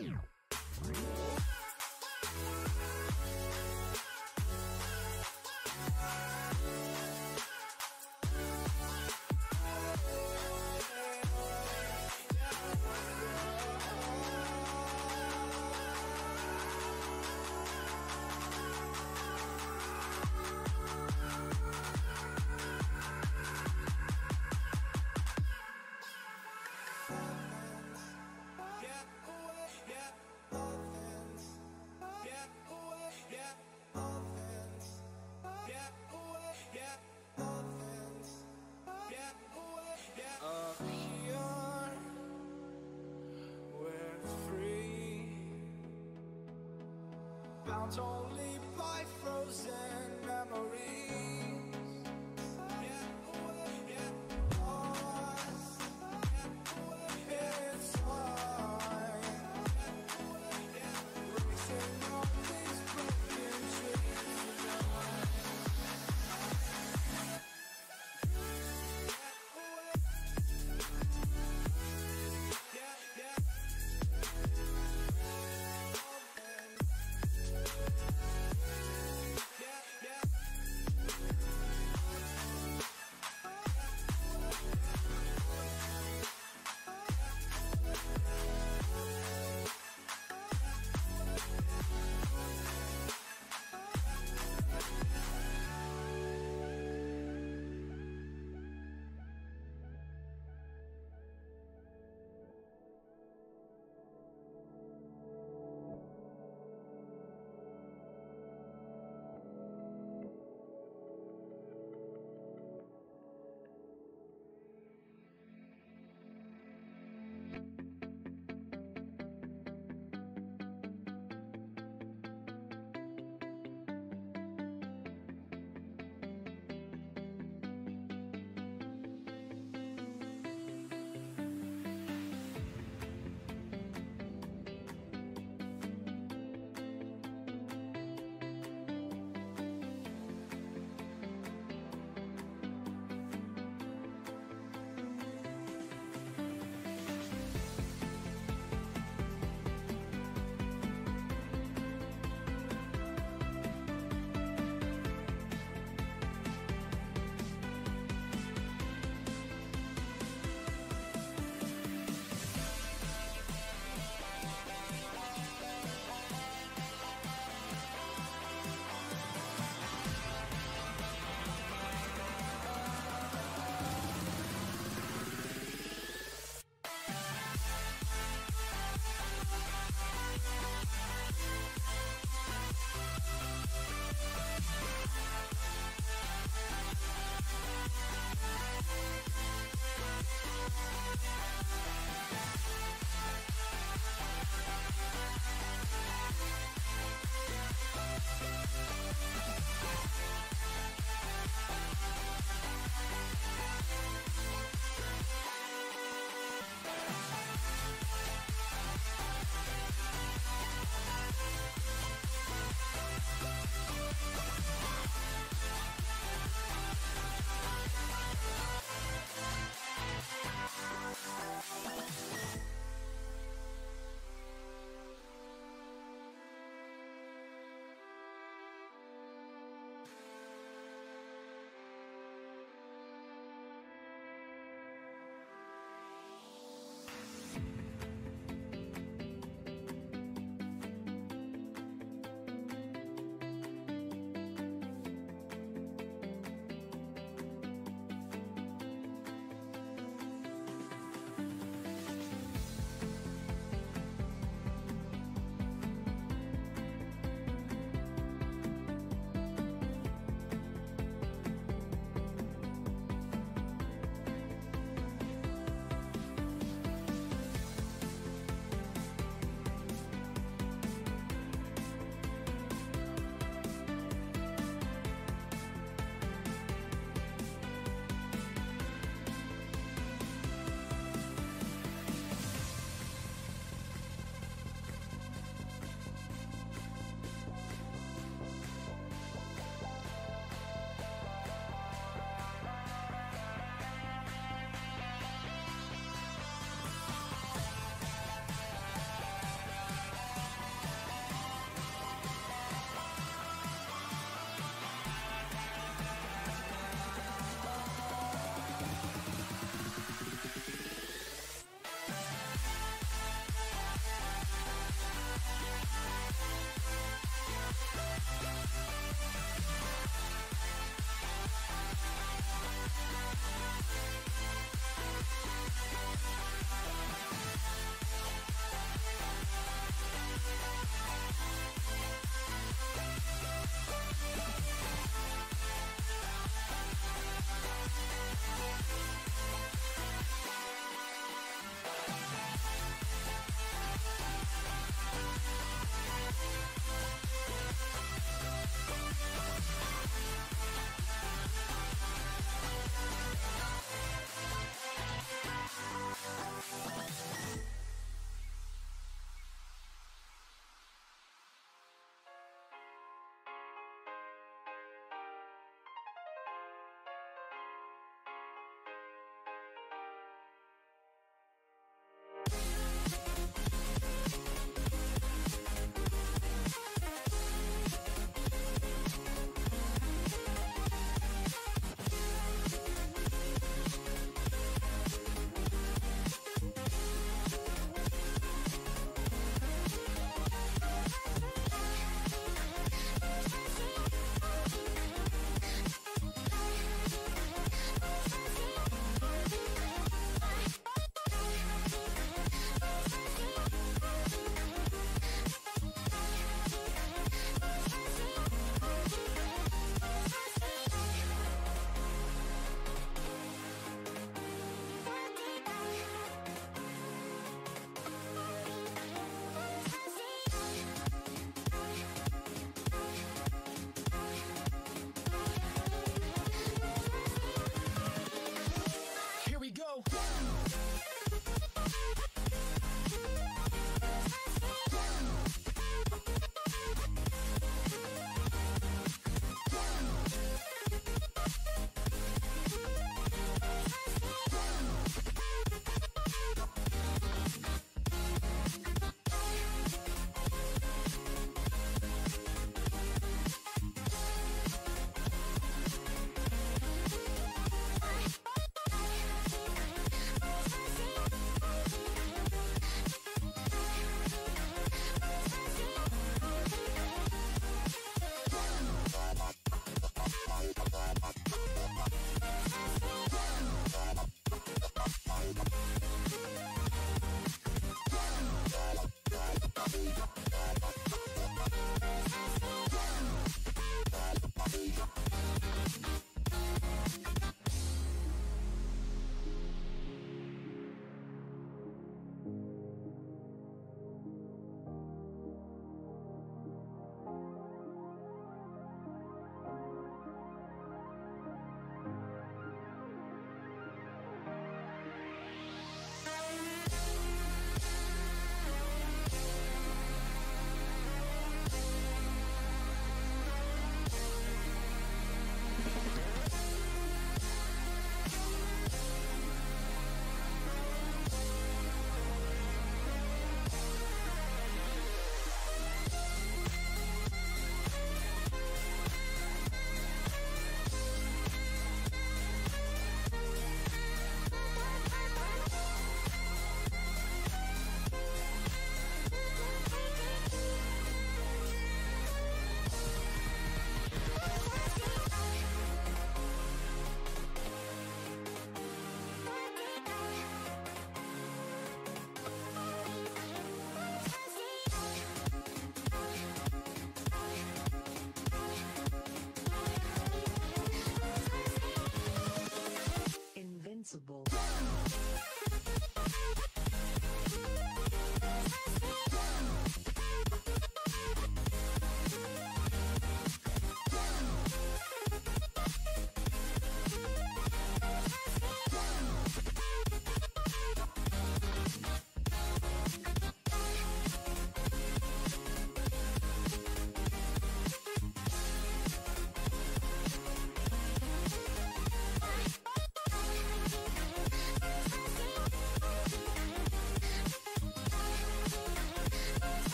Up here, we're free, bound only by frozen memories. Lost in time, racing on these broken dreams.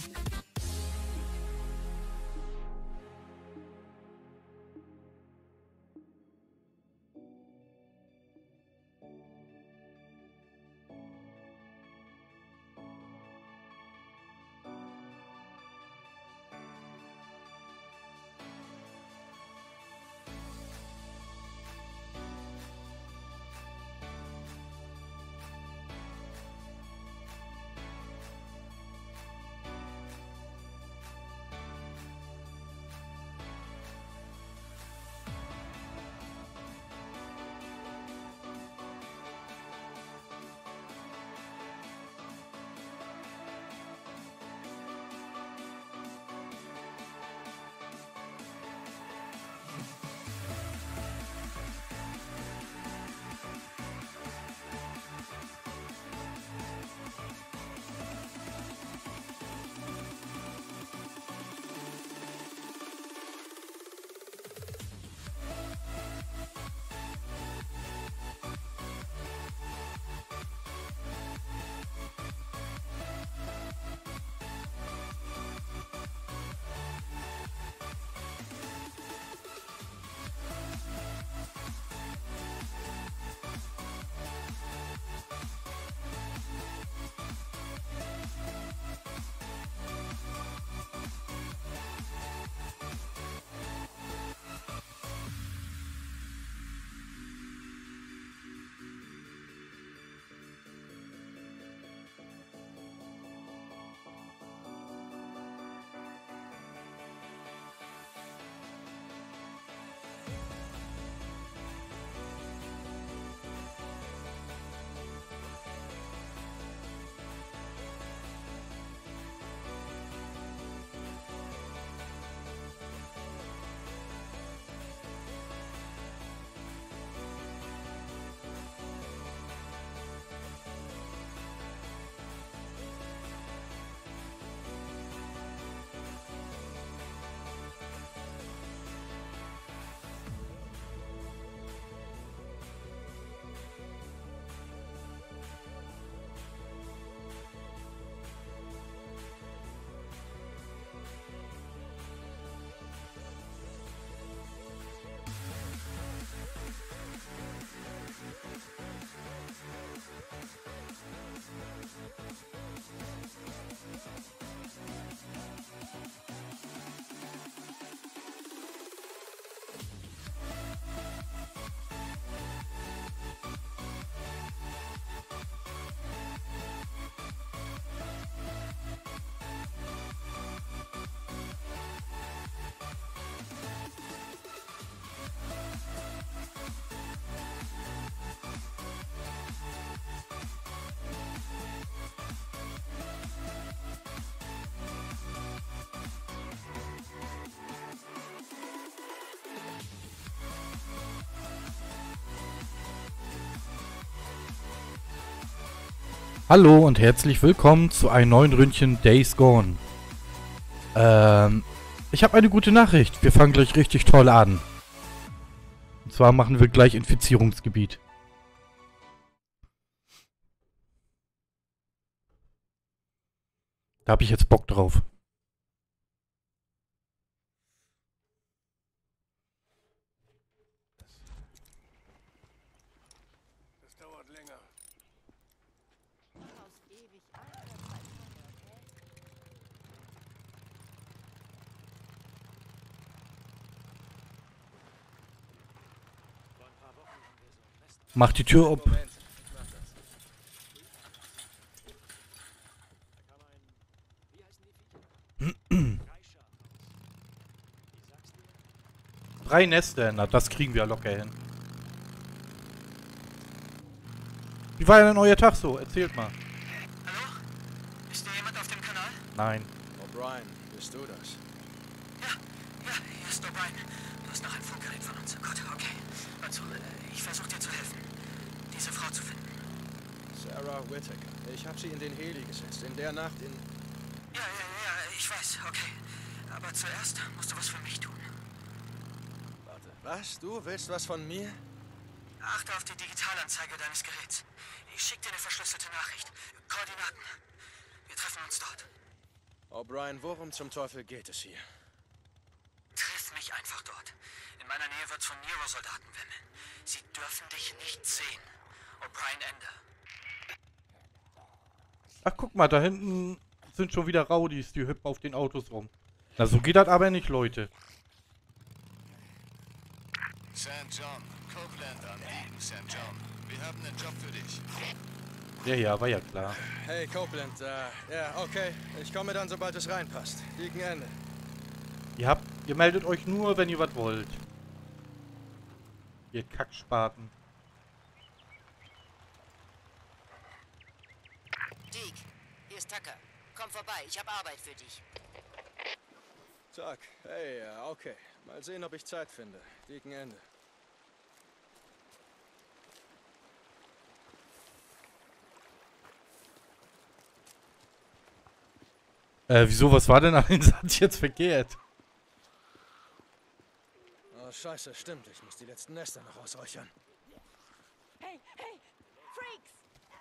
Hallo und herzlich willkommen zu einem neuen Ründchen Days Gone. Ich habe eine gute Nachricht. Wir fangen gleich richtig toll an. Und zwar machen wir gleich Infizierungsgebiet. Da habe ich jetzt Bock drauf. Das dauert länger. Mach die Tür auf. Moment, ich mach das. Da kam ein... Wie heißen die Viecher? Kreischer raus. Ich sag's dir. 3 Nester, na das kriegen wir locker hin. Wie war denn euer Tag so? Erzählt mal. Hallo? Ist hier jemand auf dem Kanal? Nein. O'Brien, bist du das? Ja, hier ist O'Brien. Du hast noch ein Funkgerät von uns. Gut, okay. Also, ich versuche dir zu helfen, diese Frau zu finden. Sarah Whittaker. Ich habe sie in den Heli gesetzt. In der Nacht in... Ja, ich weiß, okay. Aber zuerst musst du was für mich tun. Warte, was? Du willst was von mir? Achte auf die Digitalanzeige deines Geräts. Ich schicke dir eine verschlüsselte Nachricht. Koordinaten. Wir treffen uns dort. O'Brien, worum zum Teufel geht es hier? Triff mich einfach dort. In meiner Nähe wird's von Nero-Soldaten wimmeln. Sie dürfen dich nicht sehen. O'Brien, Ende. Ach, guck mal, da hinten sind schon wieder Rowdies, die hüpfen auf den Autos rum. Na, so geht das aber nicht, Leute. St. John, Copeland an Deacon St. John. Wir haben einen Job für dich. Ja, war ja klar. Hey, Copeland, ja, okay. Ich komme dann, sobald es reinpasst. Deacon, Ende. Ihr meldet euch nur, wenn ihr was wollt. Ihr Kackspaten. Deke, hier ist Tucker. Komm vorbei, ich habe Arbeit für dich. Tag. Hey, ja, okay. Mal sehen, ob ich Zeit finde. Deacon, Ende. Wieso, was war denn an den Satz jetzt verkehrt? Oh, scheiße, stimmt. Ich muss die letzten Nester noch ausräuchern. Hey, hey, Freaks!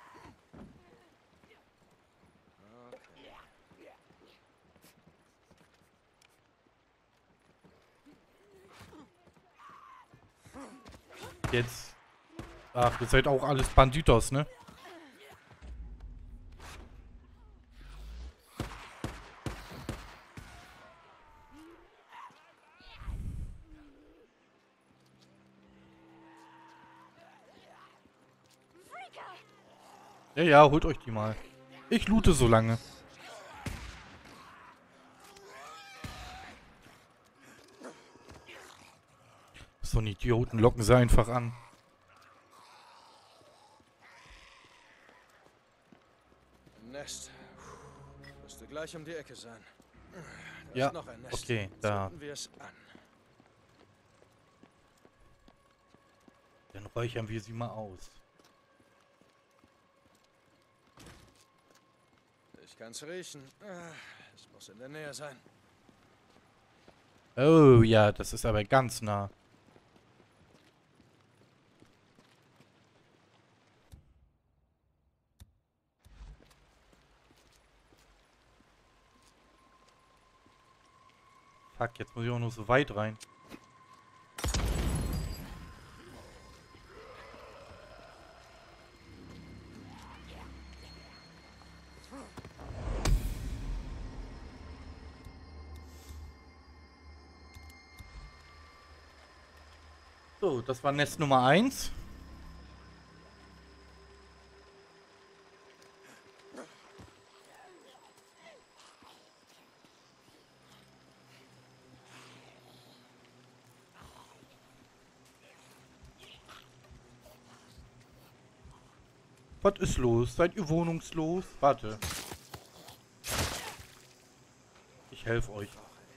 Jetzt. Ach, ihr seid auch alles Banditos, ne? Ja, holt euch die mal. Ich loote so lange. So ein Idioten, locken sie einfach an. Ein Nest. Müsste gleich um die Ecke sein. Da Ja, ist noch ein Nest. okay, da. Zünden wir es an. Dann räuchern wir sie mal aus. Ich kann's riechen. Es muss in der Nähe sein. Oh ja, das ist aber ganz nah. Fuck, jetzt muss ich auch noch so weit rein. So, das war Nest Nummer 1. Was ist los? Seid ihr wohnungslos? Warte. Ich helfe euch.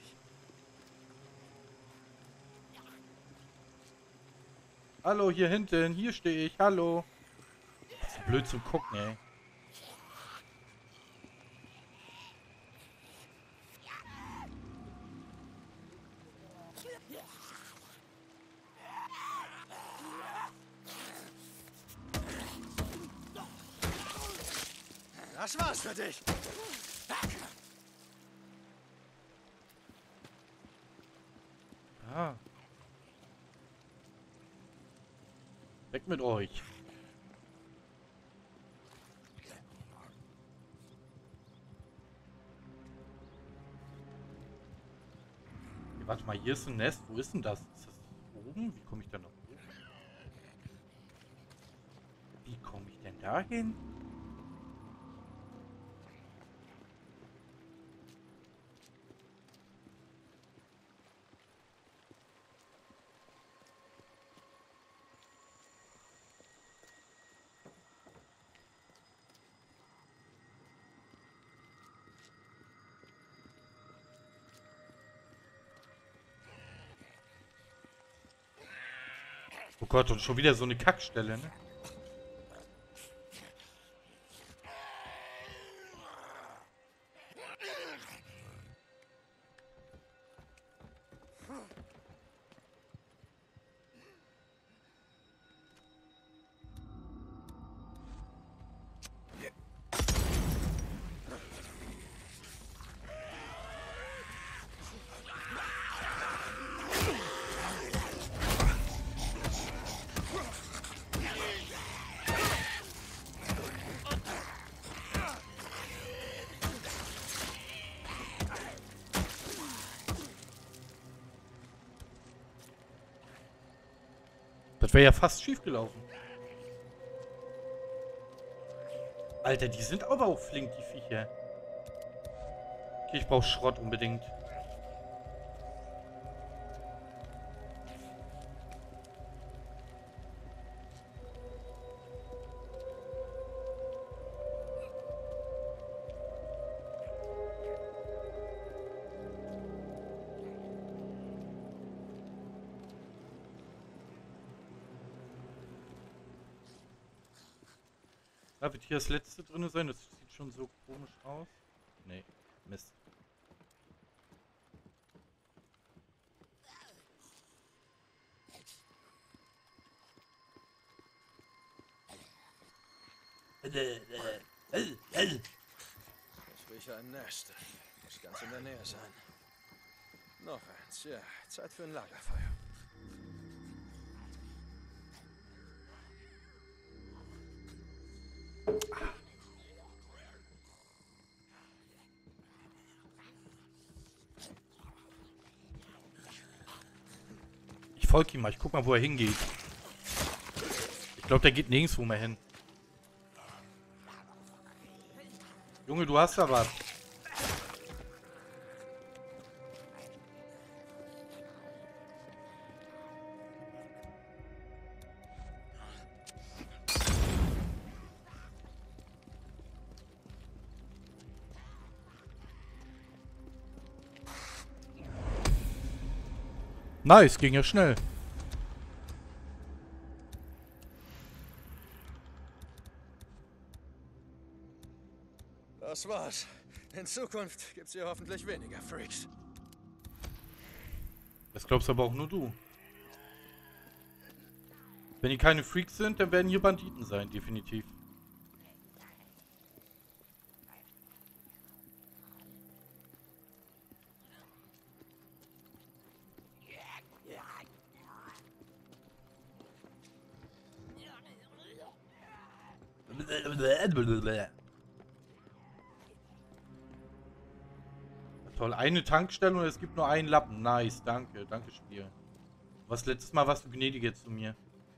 Hallo, hier hinten. Hier stehe ich. Hallo. Das ist blöd zum Gucken, ey. Das war's für dich. Ah. Weg mit euch. Okay, warte mal, hier ist ein Nest. Wo ist denn das? Ist das oben? Wie komme ich denn da hoch? Wie komme ich denn da hin? Oh Gott, und schon wieder so eine Kackstelle, ne? Das wäre ja fast schief gelaufen. Alter, die sind aber auch flink, die Viecher. Okay, ich brauche Schrott unbedingt. Da wird hier das letzte drin sein. Das sieht schon so komisch aus. Nee, Mist. Ich rieche ein Nest. Muss ganz in der Nähe sein. Noch eins, ja. Zeit für ein Lagerfeuer. Ich folge ihm mal. Ich guck mal, wo er hingeht. Ich glaube, der geht nirgendwo mehr hin. Junge, du hast da was. Nice, ging ja schnell. Das war's. In Zukunft gibt's hier hoffentlich weniger Freaks. Das glaubst aber auch nur du. Wenn die keine Freaks sind, dann werden hier Banditen sein, definitiv. Toll, eine Tankstelle und es gibt nur einen Lappen. Nice, danke, danke Spiel. Was letztes Mal warst du gnädig jetzt zu mir.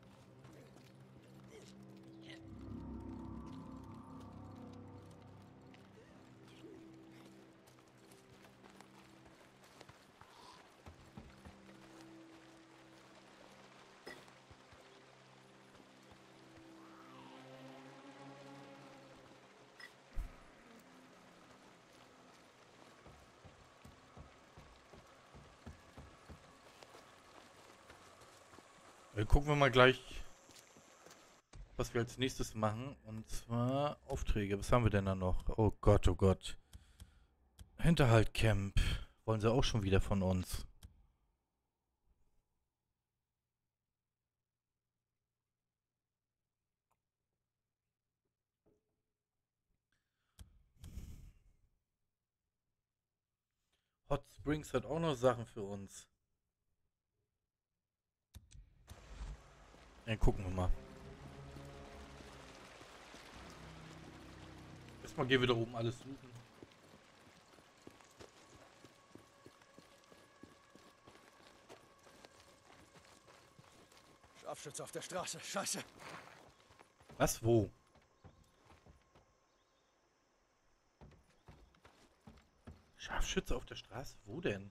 Gucken wir mal gleich, was wir als nächstes machen. Und zwar Aufträge. Was haben wir denn da noch? Oh Gott, oh Gott. Hinterhaltcamp. Wollen sie auch schon wieder von uns. Hot Springs hat auch noch Sachen für uns. Ja, gucken wir mal. Erstmal gehen wir da oben alles suchen. Scharfschütze auf der Straße. Scheiße. Was? Wo? Scharfschütze auf der Straße? Wo denn?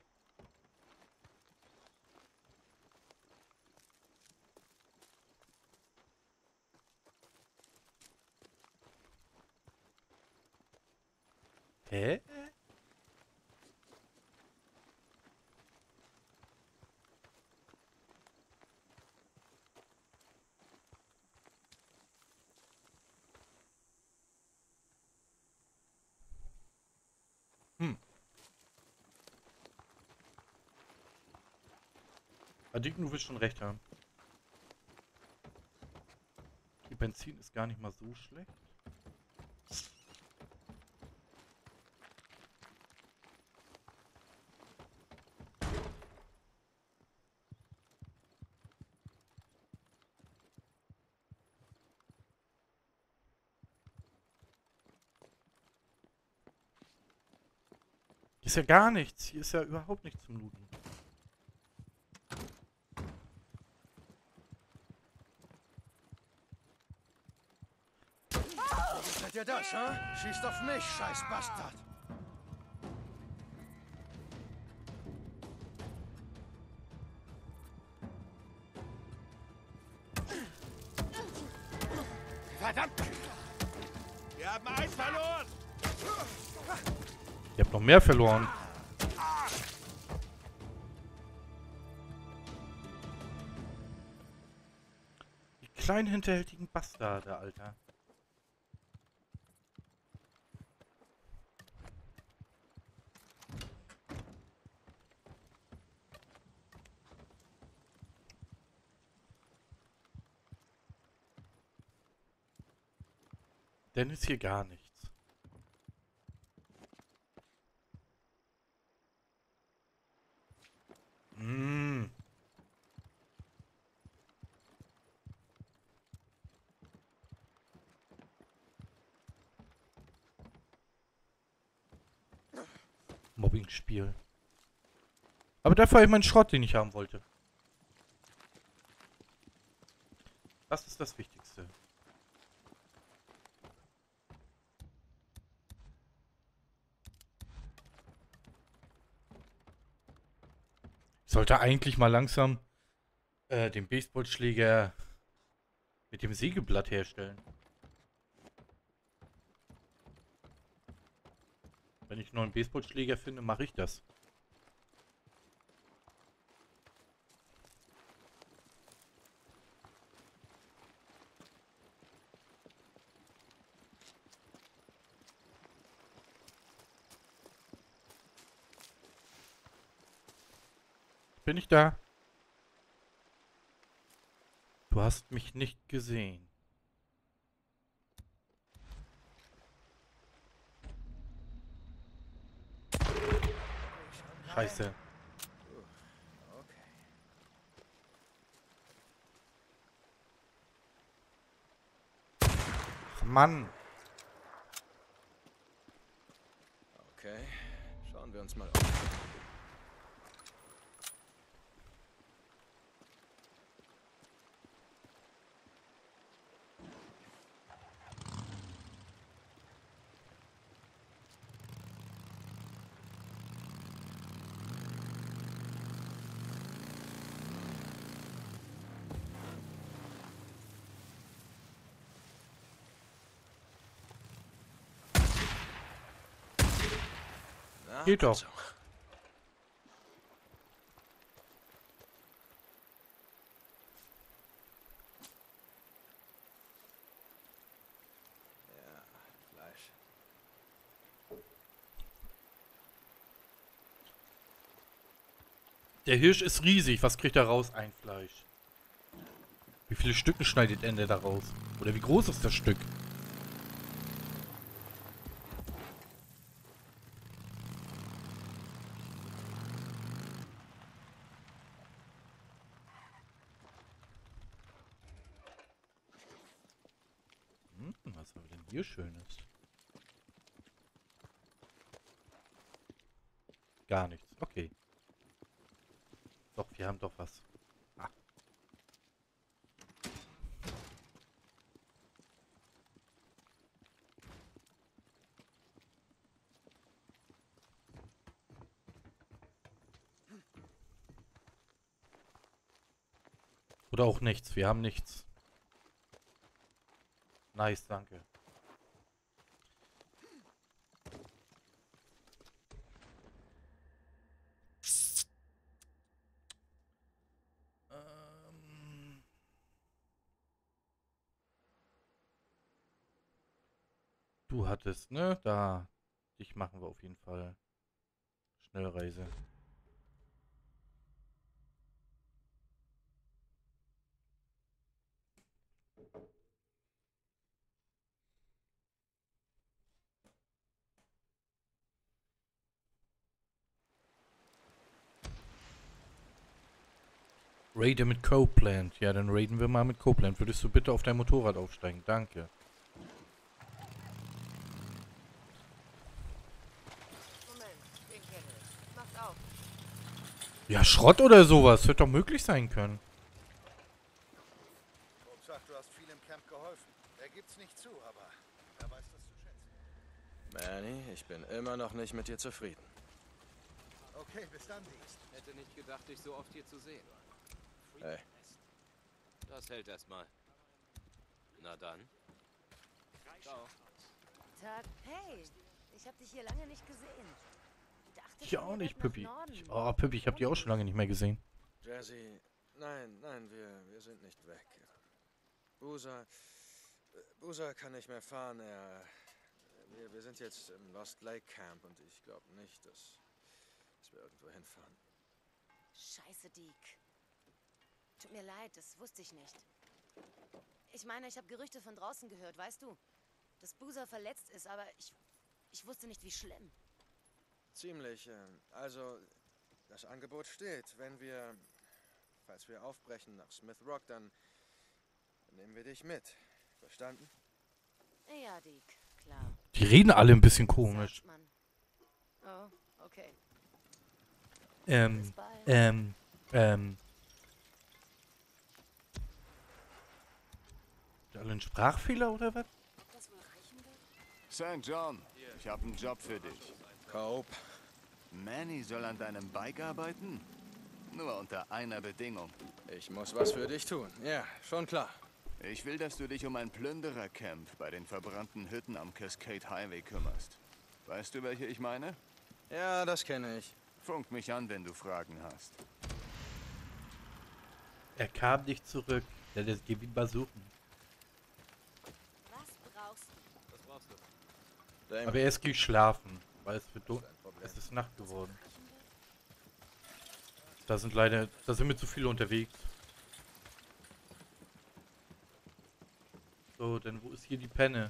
Hä? Adik, du wirst schon recht haben. Die Benzin ist gar nicht mal so schlecht. Hier ist ja gar nichts. Hier ist ja überhaupt nichts zum Looten. macht ihr das, hm? Schießt auf mich, scheiß Bastard. Verdammt! Wir haben eins verloren! Ihr habt noch mehr verloren. Die kleinen hinterhältigen Bastarde, Alter. Denn ist hier gar nichts. Mm. Mobbing-Spiel. Aber dafür habe ich meinen Schrott, den ich haben wollte. Das ist das Wichtigste. Ich sollte eigentlich mal langsam den Baseballschläger mit dem Sägeblatt herstellen. Wenn ich einen neuen Baseballschläger finde, mache ich das. Bin ich da? Du hast mich nicht gesehen. Scheiße. Ach Mann. Okay, schauen wir uns mal um. Na, Geht doch. also. Ja, Fleisch. Der Hirsch ist riesig. Was kriegt er raus? Ein Fleisch. Wie viele Stücken schneidet Ende da raus? Oder wie groß ist das Stück? Was haben wir denn hier Schönes? Gar nichts. Okay. Doch, wir haben doch was. Ah. Oder auch nichts. Wir haben nichts. Nice, danke. Du hattest, ne? Da. Dich machen wir auf jeden Fall. Schnellreise. Raide mit Copeland. Ja, dann raiden wir mal mit Copeland. Würdest du bitte auf dein Motorrad aufsteigen? Danke. Moment, den kenne ich. Macht auf. Ja, Schrott oder sowas. Wird doch möglich sein können. Bob sagt, du hast viel im Camp geholfen. Er gibt's nicht zu, aber Er weiß das zu schätzen. Manny, ich bin immer noch nicht mit dir zufrieden. Okay, bis dann, Dienst. Hätte nicht gedacht, dich so oft hier zu sehen. Hey, Das hält erstmal. Na dann. Ciao. Tag. Hey, ich habe dich hier lange nicht gesehen. Dachte Ich schon, auch ihr nicht, wollt nach Pippi. Norden. Oh, Pippi, ich habe die auch schon lange nicht mehr gesehen. Jazzy, nein, wir sind nicht weg. Boozer kann nicht mehr fahren, wir sind jetzt im Lost Lake Camp und ich glaube nicht, dass wir irgendwo hinfahren. Scheiße, Deke. Tut mir leid, das wusste ich nicht. Ich meine, ich habe Gerüchte von draußen gehört, weißt du? Dass Boozer verletzt ist, aber ich wusste nicht, wie schlimm. Ziemlich, also das Angebot steht, falls wir aufbrechen nach Smith Rock, dann nehmen wir dich mit. Verstanden? Ja, Deke, klar. Die reden alle ein bisschen komisch. Sagt man. Oh, okay. Bis Ähm, bald. alle einen Sprachfehler oder was? Ob das wohl reichen wird? St. John, ich habe einen Job für dich. Cope. Manny soll an deinem Bike arbeiten? Nur unter einer Bedingung. Ich muss was für dich tun. Ja, schon klar. Ich will, dass du dich um ein Plünderercamp bei den verbrannten Hütten am Cascade Highway kümmerst. Weißt du, welche ich meine? Ja, das kenne ich. Funk mich an, wenn du Fragen hast. Er kam nicht zurück. Der geht ihn mal suchen. Was brauchst du? Was brauchst du? Damon, Aber er ist geschlafen, weil es wird kein Problem. es ist Nacht geworden. Da sind wir zu viele unterwegs. So, denn wo ist hier die Penne?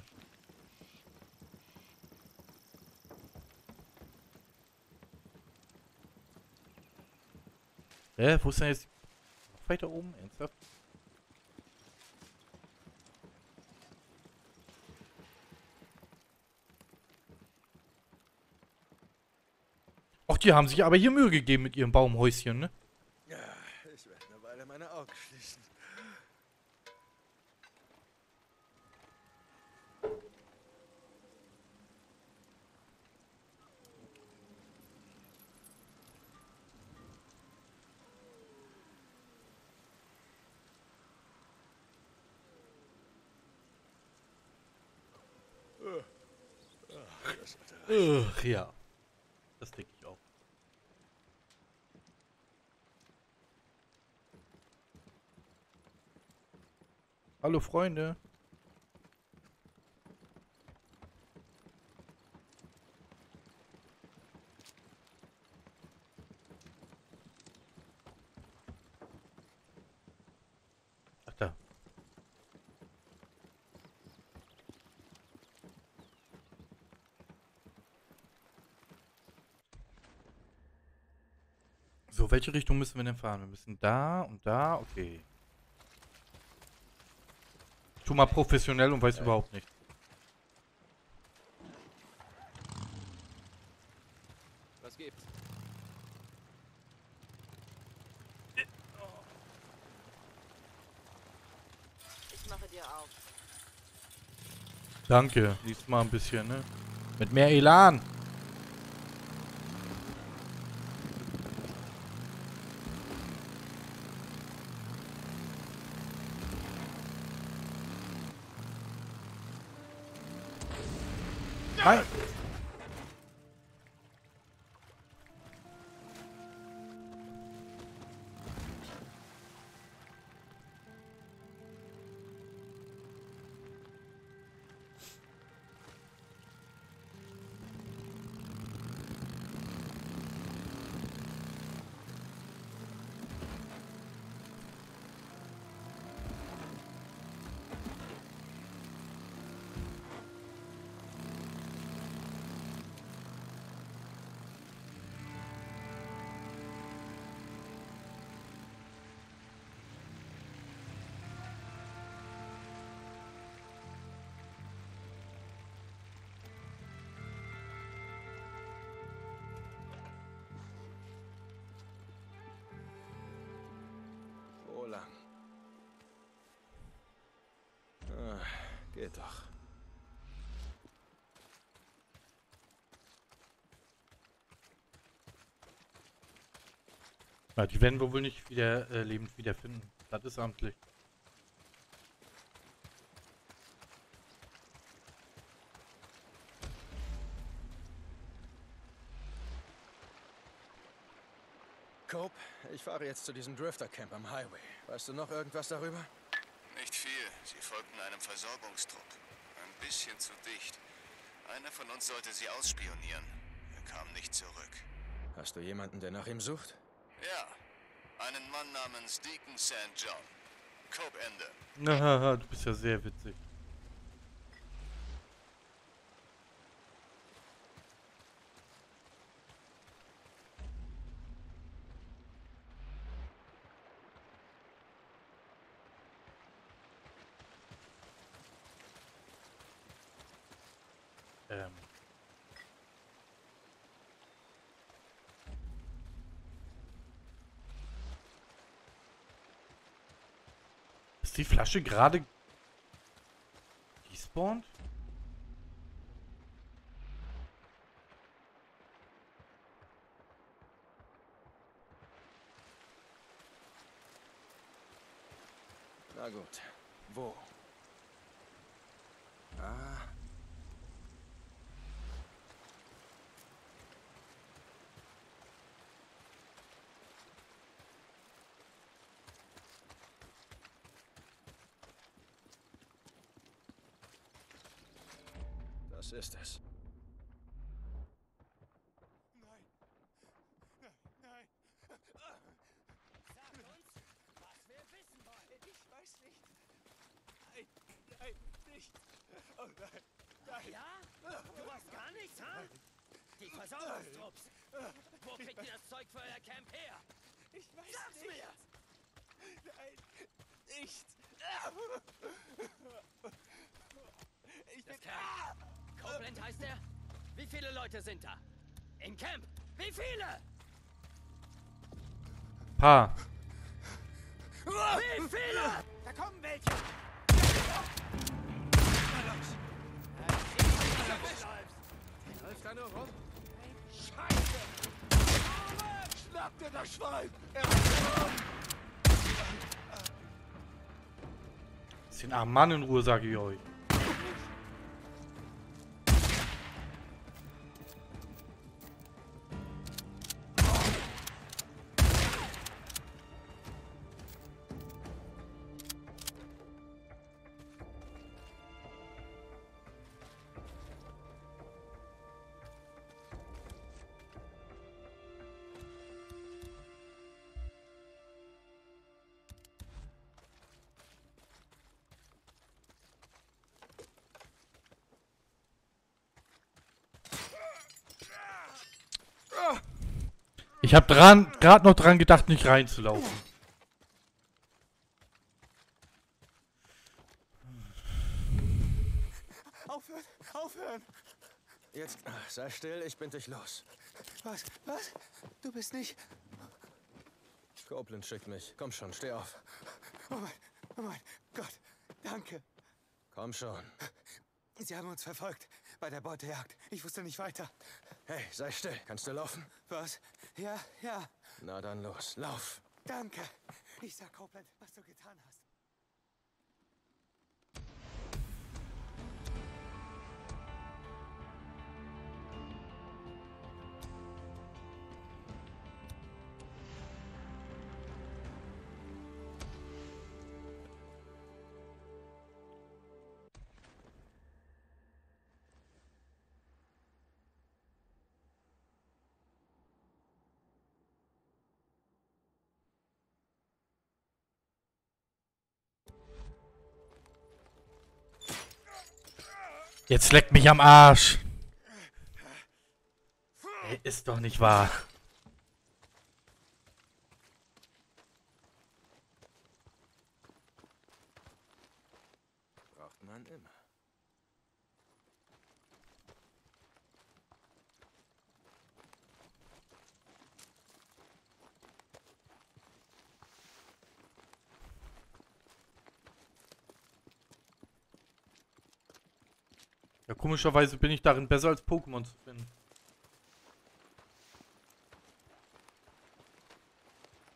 Wo ist denn jetzt? Noch weiter oben, ernsthaft? Ach, die haben sich aber hier Mühe gegeben mit ihrem Baumhäuschen, ne? Ja, ich werde eine Weile meine Augen schließen. Ja. Das denke ich auch. Hallo Freunde. Ach da. So, welche Richtung müssen wir denn fahren? Wir müssen da und da. Okay. Ich tu mal professionell und weiß überhaupt nicht. Was gibt's? Ich mache dir auf. Danke. Diesmal ein bisschen, ne? Mit mehr Elan. Nein. Wo lang? Geht doch. Ja, die werden wir wohl nicht wieder lebend wiederfinden. Das ist amtlich. Cope, ich fahre jetzt zu diesem Drifter-Camp am Highway. Weißt du noch irgendwas darüber? Nicht viel. Sie folgten einem Versorgungstrupp. Ein bisschen zu dicht. Einer von uns sollte sie ausspionieren. Er kam nicht zurück. Hast du jemanden, der nach ihm sucht? Ja, einen Mann namens Deacon St. John. Cope Ende. Na, du bist ja sehr witzig. Ist die Flasche gerade gespawnt? Na gut. Wo? Ah. Das ist es. Nein. Nein. Sag uns, was wir wissen wollen. Ich weiß nicht. Nein, nicht. Oh nein. Nein. Ja? Du weißt gar nichts, ha? Die Versorgungstrupps. Wo kriegt ihr das Zeug für euer Camp her? Ich weiß Sag's nicht. mir! Nein, nicht. Ich Das bin... Camp. Copeland heißt er? Wie viele Leute sind da? Im Camp? Wie viele? Pa. Wie viele? Da kommen welche. Läuft da nur rum? Scheiße. Schnapp dir das Schwein. Lass den armen Mann in Ruhe, sage ich euch. Ich habe gerade noch dran gedacht, nicht reinzulaufen. Aufhören, aufhören. Jetzt sei still, ich bin dich los. Was? Du bist nicht... Copeland schickt mich. Komm schon, steh auf. Oh mein Gott. Danke. Komm schon. Sie haben uns verfolgt bei der Beutejagd. Ich wusste nicht weiter. Hey, sei still. Kannst du laufen? Was? Ja. Na dann los, lauf. Danke. Ich sag Copeland, was du getan hast. Jetzt leckt mich am Arsch. Ey, ist doch nicht wahr. Braucht man immer. Ja, komischerweise bin ich darin besser als Pokémon zu finden.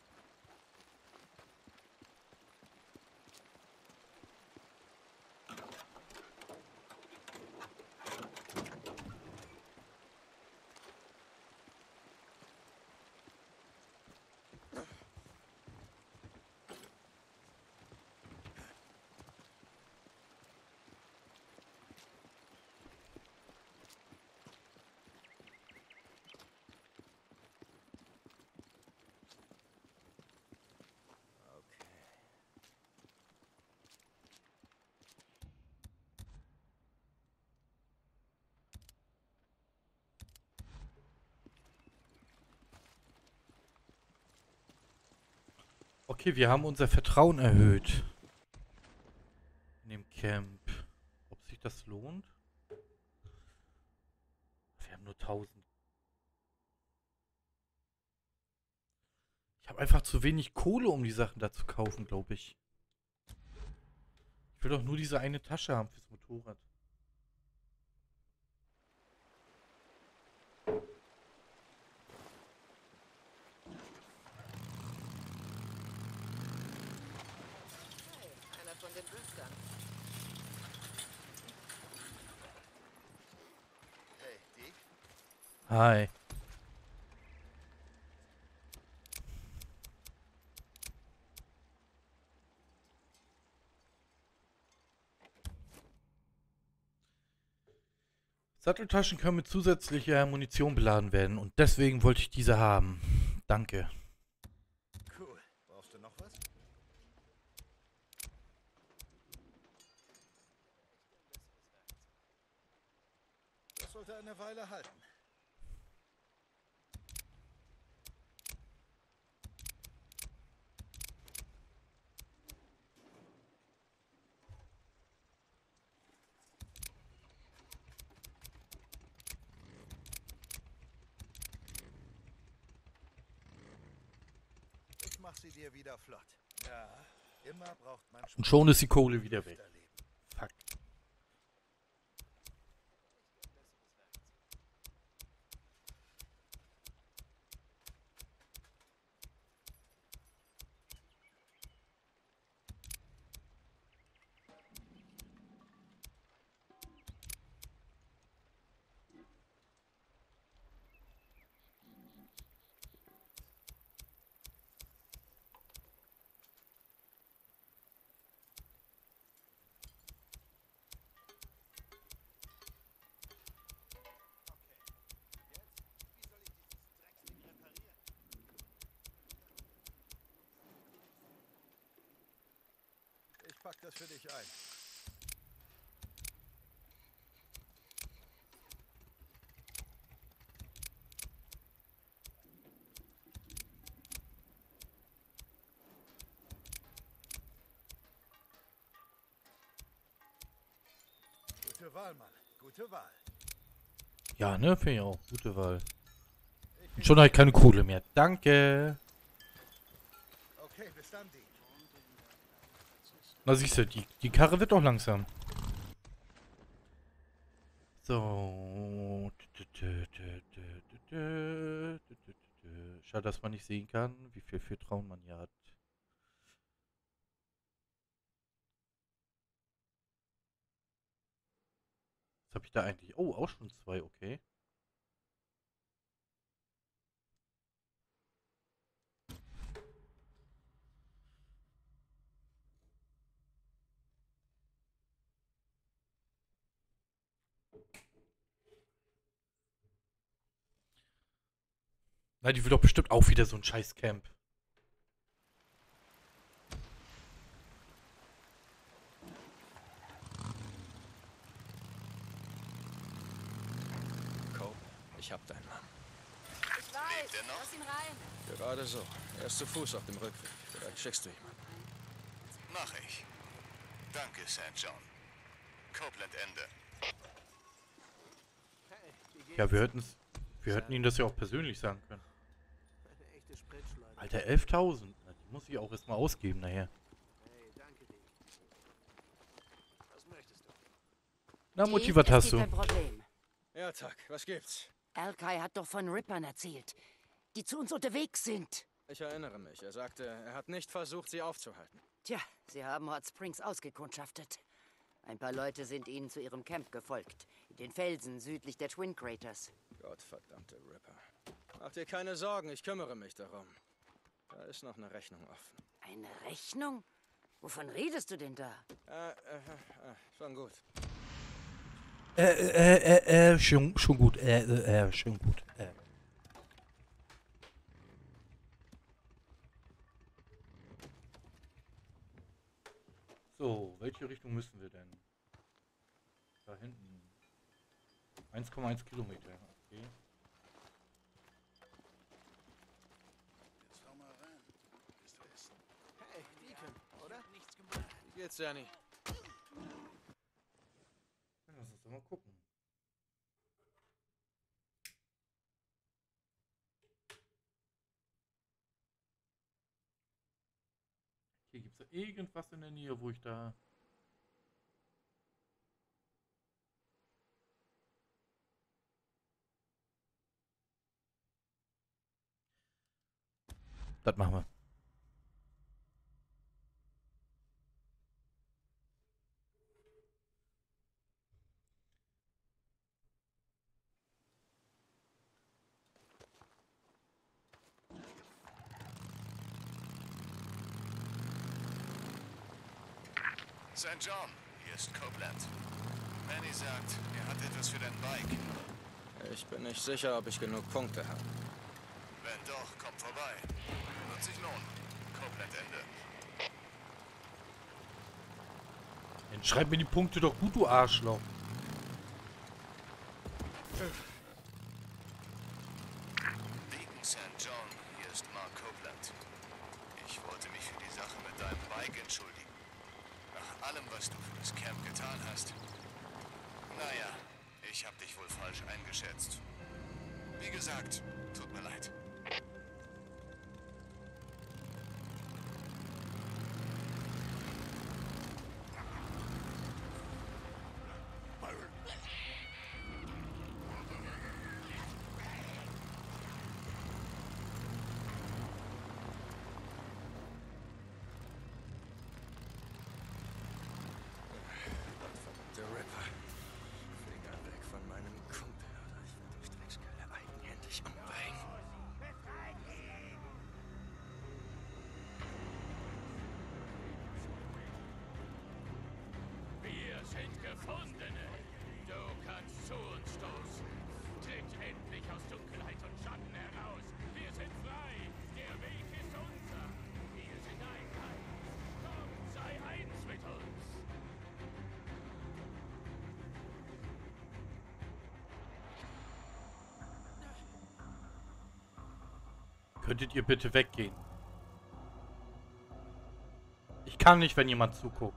Okay, wir haben unser Vertrauen erhöht. In dem Camp. Ob sich das lohnt? Wir haben nur 1000. Ich habe einfach zu wenig Kohle, um die Sachen da zu kaufen, glaube ich. Ich will doch nur diese eine Tasche haben fürs Motorrad. Einer von den Driftern. Hey, Deke. Hi. Satteltaschen können mit zusätzlicher Munition beladen werden und deswegen wollte ich diese haben. Danke. Cool. Brauchst du noch was? Das sollte eine Weile halten. Ich mach sie dir wieder flott. Ja, immer braucht man Und schon ist die Kohle wieder weg. Fuck. Ich pack das für dich ein. Gute Wahl, Mann. Gute Wahl. Ja, ne? Finde ich auch. Gute Wahl. Und schon habe ich keine Kohle mehr. Danke. Okay, bis dann, Deke. Na siehst du, die Karre wird doch langsam. So. Schade, dass man nicht sehen kann, wie viel Vertrauen man hier hat. Was habe ich da eigentlich? Oh, auch schon 2, okay. Na, die will doch bestimmt auch wieder so ein scheiß Camp. Cope, ich hab deinen Mann. Ich weiß. Lebt er noch? Lass ihn rein. Gerade so. Er ist zu Fuß auf dem Rückweg. Vielleicht schickst du jemanden. Mach ich. Danke, St. John. Copeland Ende. Hey, wie geht's? Ja, wir hätten ihnen das ja auch persönlich sagen können. Eine echte Spritschleudern. Alter, 11.000. Na, die muss ich auch erstmal ausgeben nachher. Hey, danke dir. Was möchtest du? Na, Deke, Mutti, was es hast gibt du? ein Problem. Ja, Tuck, was gibt's? Alkai hat doch von Rippern erzählt, die zu uns unterwegs sind. Ich erinnere mich. Er sagte, er hat nicht versucht, sie aufzuhalten. Tja, sie haben Hot Springs ausgekundschaftet. Ein paar Leute sind ihnen zu ihrem Camp gefolgt. In den Felsen südlich der Twin Craters. Gottverdammte Ripper. Mach dir keine Sorgen, ich kümmere mich darum. Da ist noch eine Rechnung offen. Eine Rechnung? Wovon redest du denn da? Schon gut. Schon gut. Schon gut. So, welche Richtung müssen wir denn? Da hinten. 1,1 Kilometer. Okay. Jetzt hau mal rein. Bist du essen? geht's, Danny? Lass uns doch mal gucken. Hier gibt es da irgendwas in der Nähe, wo ich da... Das machen wir. St. John, hier ist Copeland. Manny sagt, er hat etwas für dein Bike. Ich bin nicht sicher, ob ich genug Punkte habe. Wenn doch, komm vorbei. Wird sich lohnen. Copeland Ende. Dann schreib mir die Punkte doch gut, du Arschloch. Beacon St. John, hier ist Mark Copeland. Ich wollte mich für die Sache mit deinem Bike entschuldigen. Nach allem, was du für das Camp getan hast. Naja, ich habe dich wohl falsch eingeschätzt. Wie gesagt, tut mir leid. Der Ripper. Finger weg von meinem Kumpel, oder ich werde die Dreckskerle eigenhändig umbringen. Wir sind Gefundene. Du kannst zu uns stoßen. Tritt endlich aus Dunkelheit und Schatten heraus. Wir sind frei. Der Weg ist unser. Wir sind Einheit. Komm, sei eins mit uns. Könntet ihr bitte weggehen? Ich kann nicht, wenn jemand zuguckt.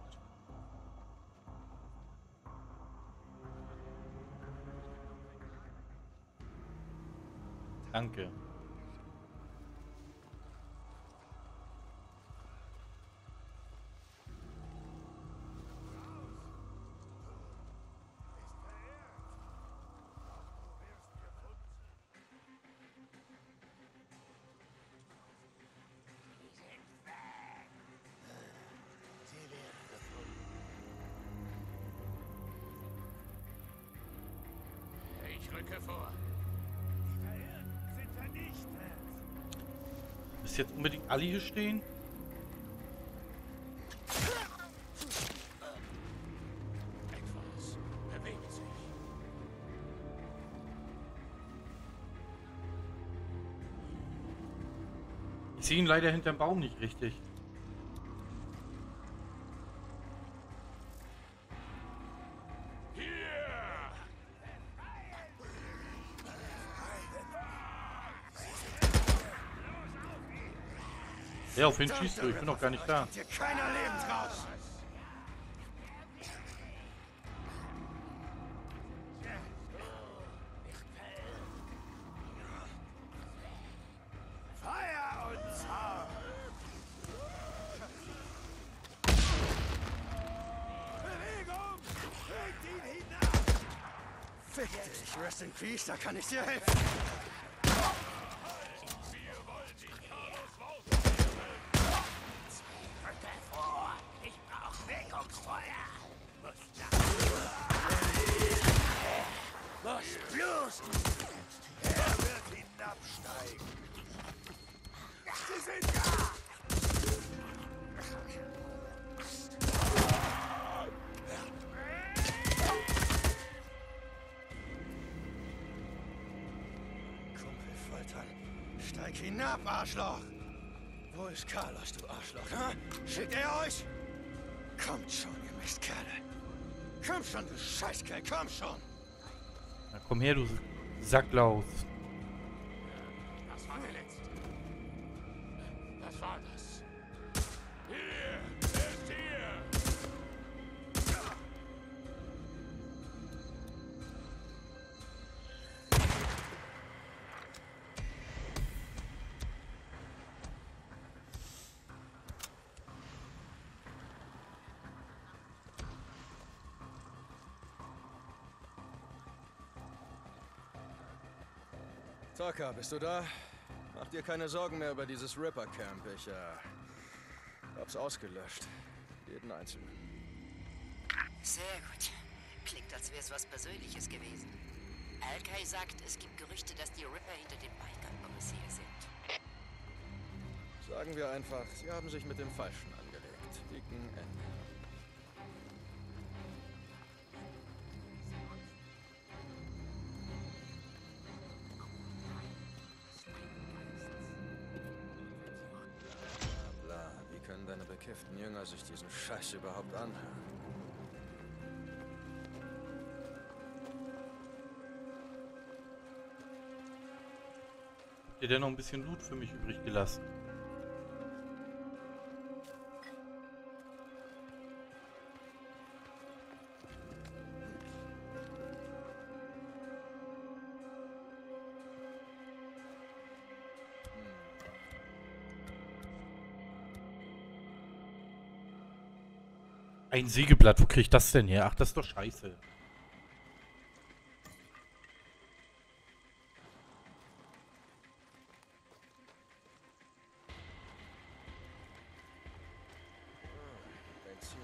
Danke. Ich rücke vor. Müsst jetzt unbedingt alle hier stehen? Etwas bewegt sich. Ich sehe ihn leider hinterm Baum nicht richtig. Ja, auf wen schießt du? Ich bin noch gar nicht da. Hier keiner lebend raus. Feuer und Zorn! Bewegung! Bringt ihn hinab! Fick dich, Rest in Peace, da kann ich dir helfen. Ich brauch Wirkungsfeuer! Muss bloß! Er wird hinabsteigen! Sie sind da! Kumpel foltern. Steig hinab, Arschloch! Wo ist Carlos, du Arschloch, ha? Schickt er euch? Kommt schon, ihr Mistkerle. Komm schon, du Scheißkerl, komm schon! Na, komm her, du Sacklaus. Das war der letzte. Das war das. Hier, er ist hier. Tucker, bist du da? Mach dir keine Sorgen mehr über dieses Ripper-Camp. Ich, hab's ausgelöscht. Jeden einzelnen. Sehr gut. Klingt, als wäre es was Persönliches gewesen. Alkai sagt, es gibt Gerüchte, dass die Ripper hinter dem Bikern-Bus hier sind. Sagen wir einfach, sie haben sich mit dem Falschen angelegt. Deacon N. Bla, wie können deine bekifften Jünger sich diesen Scheiß überhaupt anhören? Habt ihr denn noch ein bisschen Loot für mich übrig gelassen? Ein Sägeblatt, wo krieg ich das denn her? Ach, das ist doch scheiße. Benzin.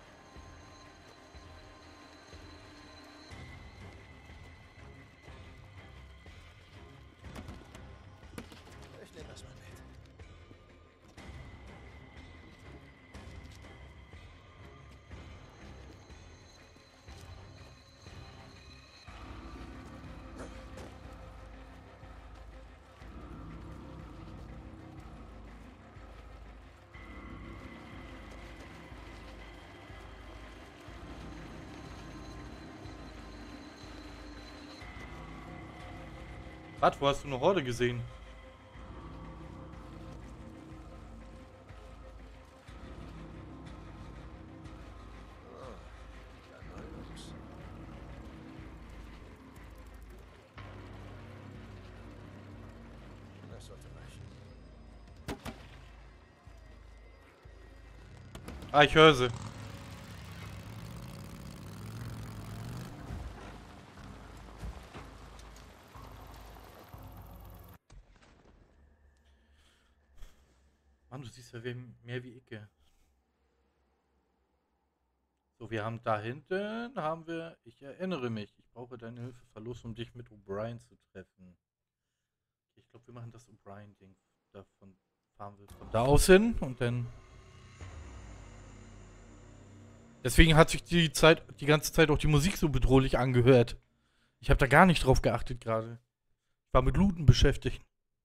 Ich nehme das mal mit. Was, wo hast du eine Horde gesehen? Ja, nein, Jungs. Das sollte reichen. Ah, ich höre sie. Mann, du siehst ja mehr wie ich. So, wir haben da hinten, ich erinnere mich, ich brauche deine Hilfe, Verlust, um dich mit O'Brien zu treffen. Okay, ich glaube, wir machen das O'Brien-Ding. Davon fahren wir von da aus hin und dann... Deswegen hat sich die ganze Zeit auch die Musik so bedrohlich angehört. Ich habe da gar nicht drauf geachtet gerade. Ich war mit Looten beschäftigt.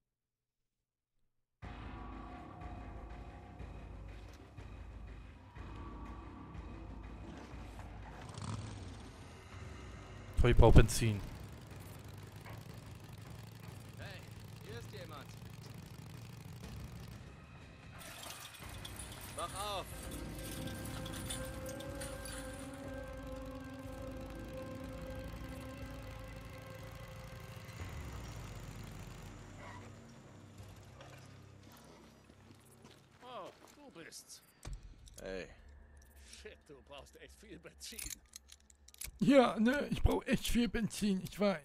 Toll, ich brauche Benzin. Hey, hier ist jemand. Mach auf! Oh, du bist's. Hey, Shit, du brauchst echt viel Benzin. Ja, ne, ich brauche echt viel Benzin, ich weiß.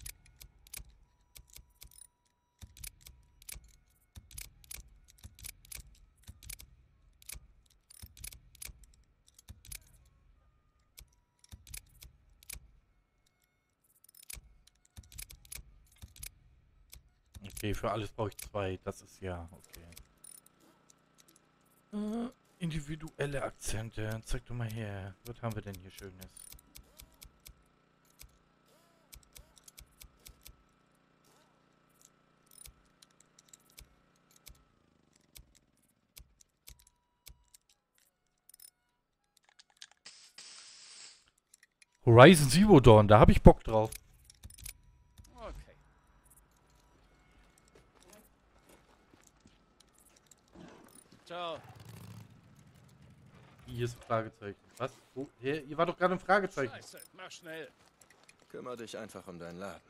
Okay, für alles brauche ich 2, das ist ja, okay. Individuelle Akzente, zeig doch mal her. Was haben wir denn hier Schönes? Horizon Zero Dawn, da habe ich Bock drauf. Okay. Ciao. Hier ist ein Fragezeichen. Was? Wo? Hä? Ihr war doch gerade ein Fragezeichen. Scheiße, mach schnell. kümmere dich einfach um deinen Laden.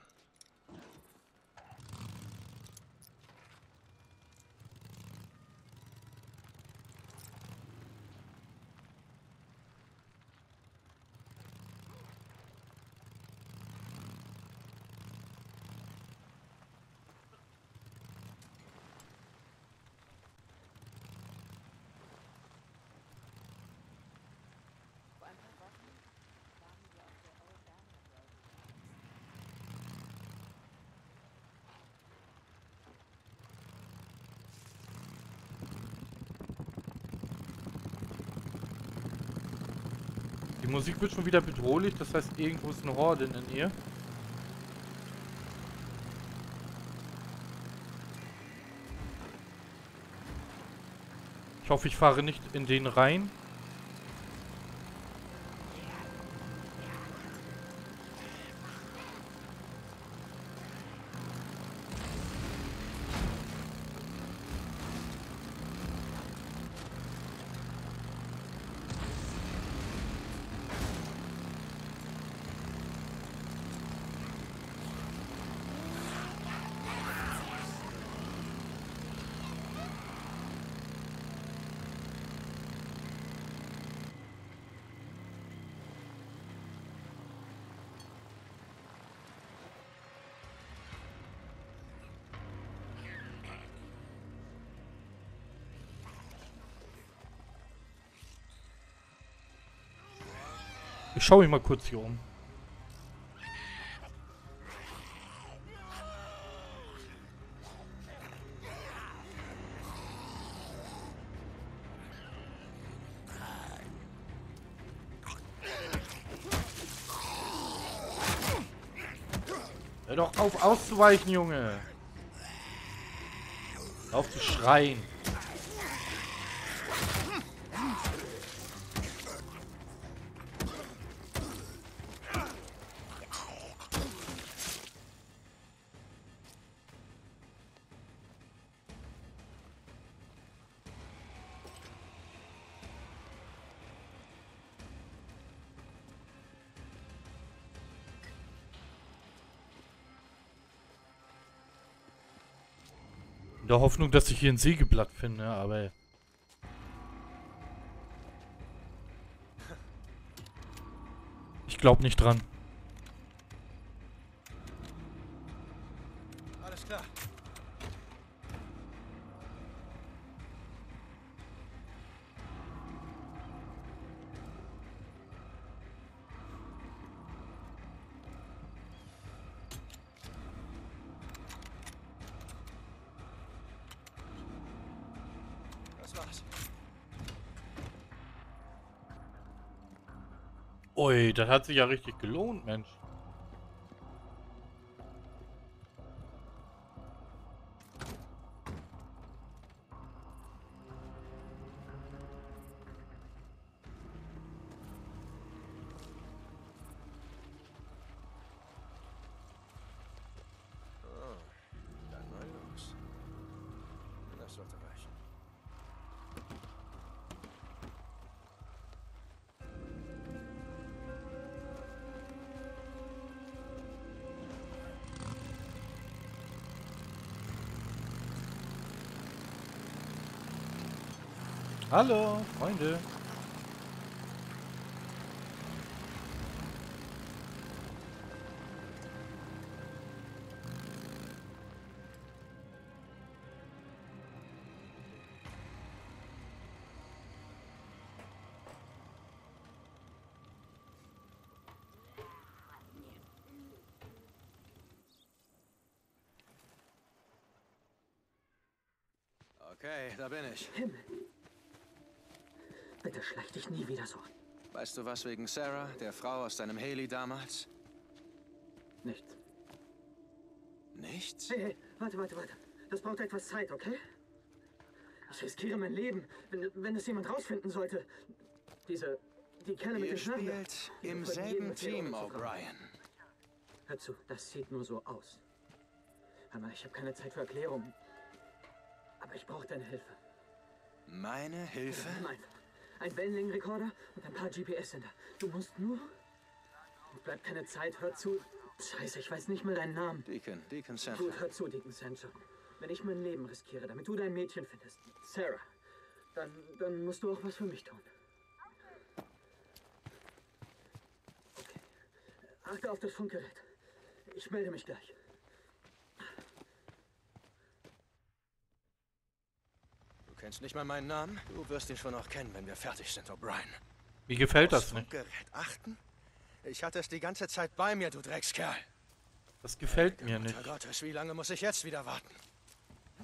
Musik wird schon wieder bedrohlich, das heißt, irgendwo ist eine Horde in der Nähe. Ich hoffe, ich fahre nicht in den rein. Ich schaue mich mal kurz hier um. Hör doch auf auszuweichen, Junge. Hör auf zu schreien. In der Hoffnung, dass ich hier ein Sägeblatt finde, aber... Ich glaube nicht dran. Alles klar. Das war's. Ui, das hat sich ja richtig gelohnt, Mensch. Dann mal los. Das sollte reichen. Hallo, Freunde. Okay, da bin ich. Himmel. Bitte schleich dich nie wieder so. Weißt du was wegen Sarah, der Frau aus deinem Haley damals? Nichts. Nichts? Hey, warte. Das braucht etwas Zeit, okay? Ich riskiere mein Leben, wenn es jemand rausfinden sollte. Die Kerle mit Ihr den Schnabel. spielt im selben Team, O'Brien. Hör zu, das sieht nur so aus. Hör mal, ich habe keine Zeit für Erklärungen. Aber ich brauche deine Hilfe. Meine Hilfe? Nimm einfach. Ein Wellenlängenrekorder und ein paar GPS-Sender. Du musst nur... Bleibt keine Zeit, hör zu. Scheiße, ich weiß nicht mal deinen Namen. Deacon Center. Gut, hör zu, Deacon Sancho. Wenn ich mein Leben riskiere, damit du dein Mädchen findest, Sarah, dann musst du auch was für mich tun. Okay. Achte auf das Funkgerät. Ich melde mich gleich. Du kennst nicht mal meinen Namen? Du wirst ihn schon noch kennen, wenn wir fertig sind, O'Brien. Mir gefällt das Aufs nicht. Funkgerät achten? Ich hatte es die ganze Zeit bei mir, du Dreckskerl. Das gefällt mir nicht. Mutter Gottes, wie lange muss ich jetzt wieder warten?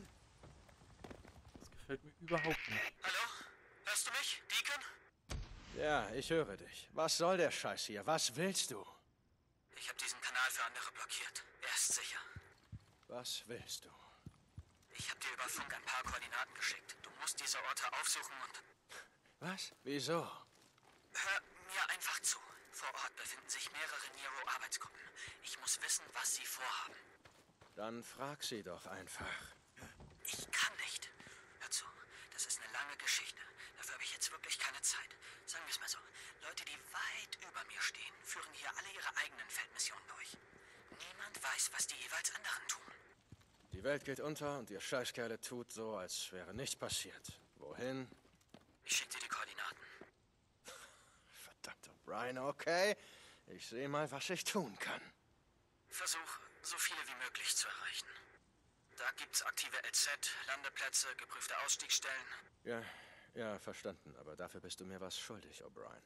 Das gefällt mir überhaupt nicht. Hallo? Hörst du mich, Deacon? Ja, ich höre dich. Was soll der Scheiß hier? Was willst du? Ich habe diesen Kanal für andere blockiert. Er ist sicher. Was willst du? Ich habe dir über Funk ein paar Koordinaten geschickt. Du musst diese Orte aufsuchen und... Was? Wieso? Hör mir einfach zu. Vor Ort befinden sich mehrere Nero-Arbeitsgruppen. Ich muss wissen, was sie vorhaben. Dann frag sie doch einfach. Ich kann nicht. Hör zu, das ist eine lange Geschichte. Dafür habe ich jetzt wirklich keine Zeit. Sagen wir es mal so. Leute, die weit über mir stehen, führen hier alle ihre eigenen Feldmissionen durch. Niemand weiß, was die jeweils anderen tun. Die Welt geht unter und ihr Scheißkerle tut so, als wäre nichts passiert. Wohin? Ich schicke dir die Koordinaten. Verdammt, O'Brien, okay. Ich sehe mal, was ich tun kann. Versuch, so viele wie möglich zu erreichen. Da gibt's aktive LZ, Landeplätze, geprüfte Ausstiegsstellen. Ja, verstanden. Aber dafür bist du mir was schuldig, O'Brien.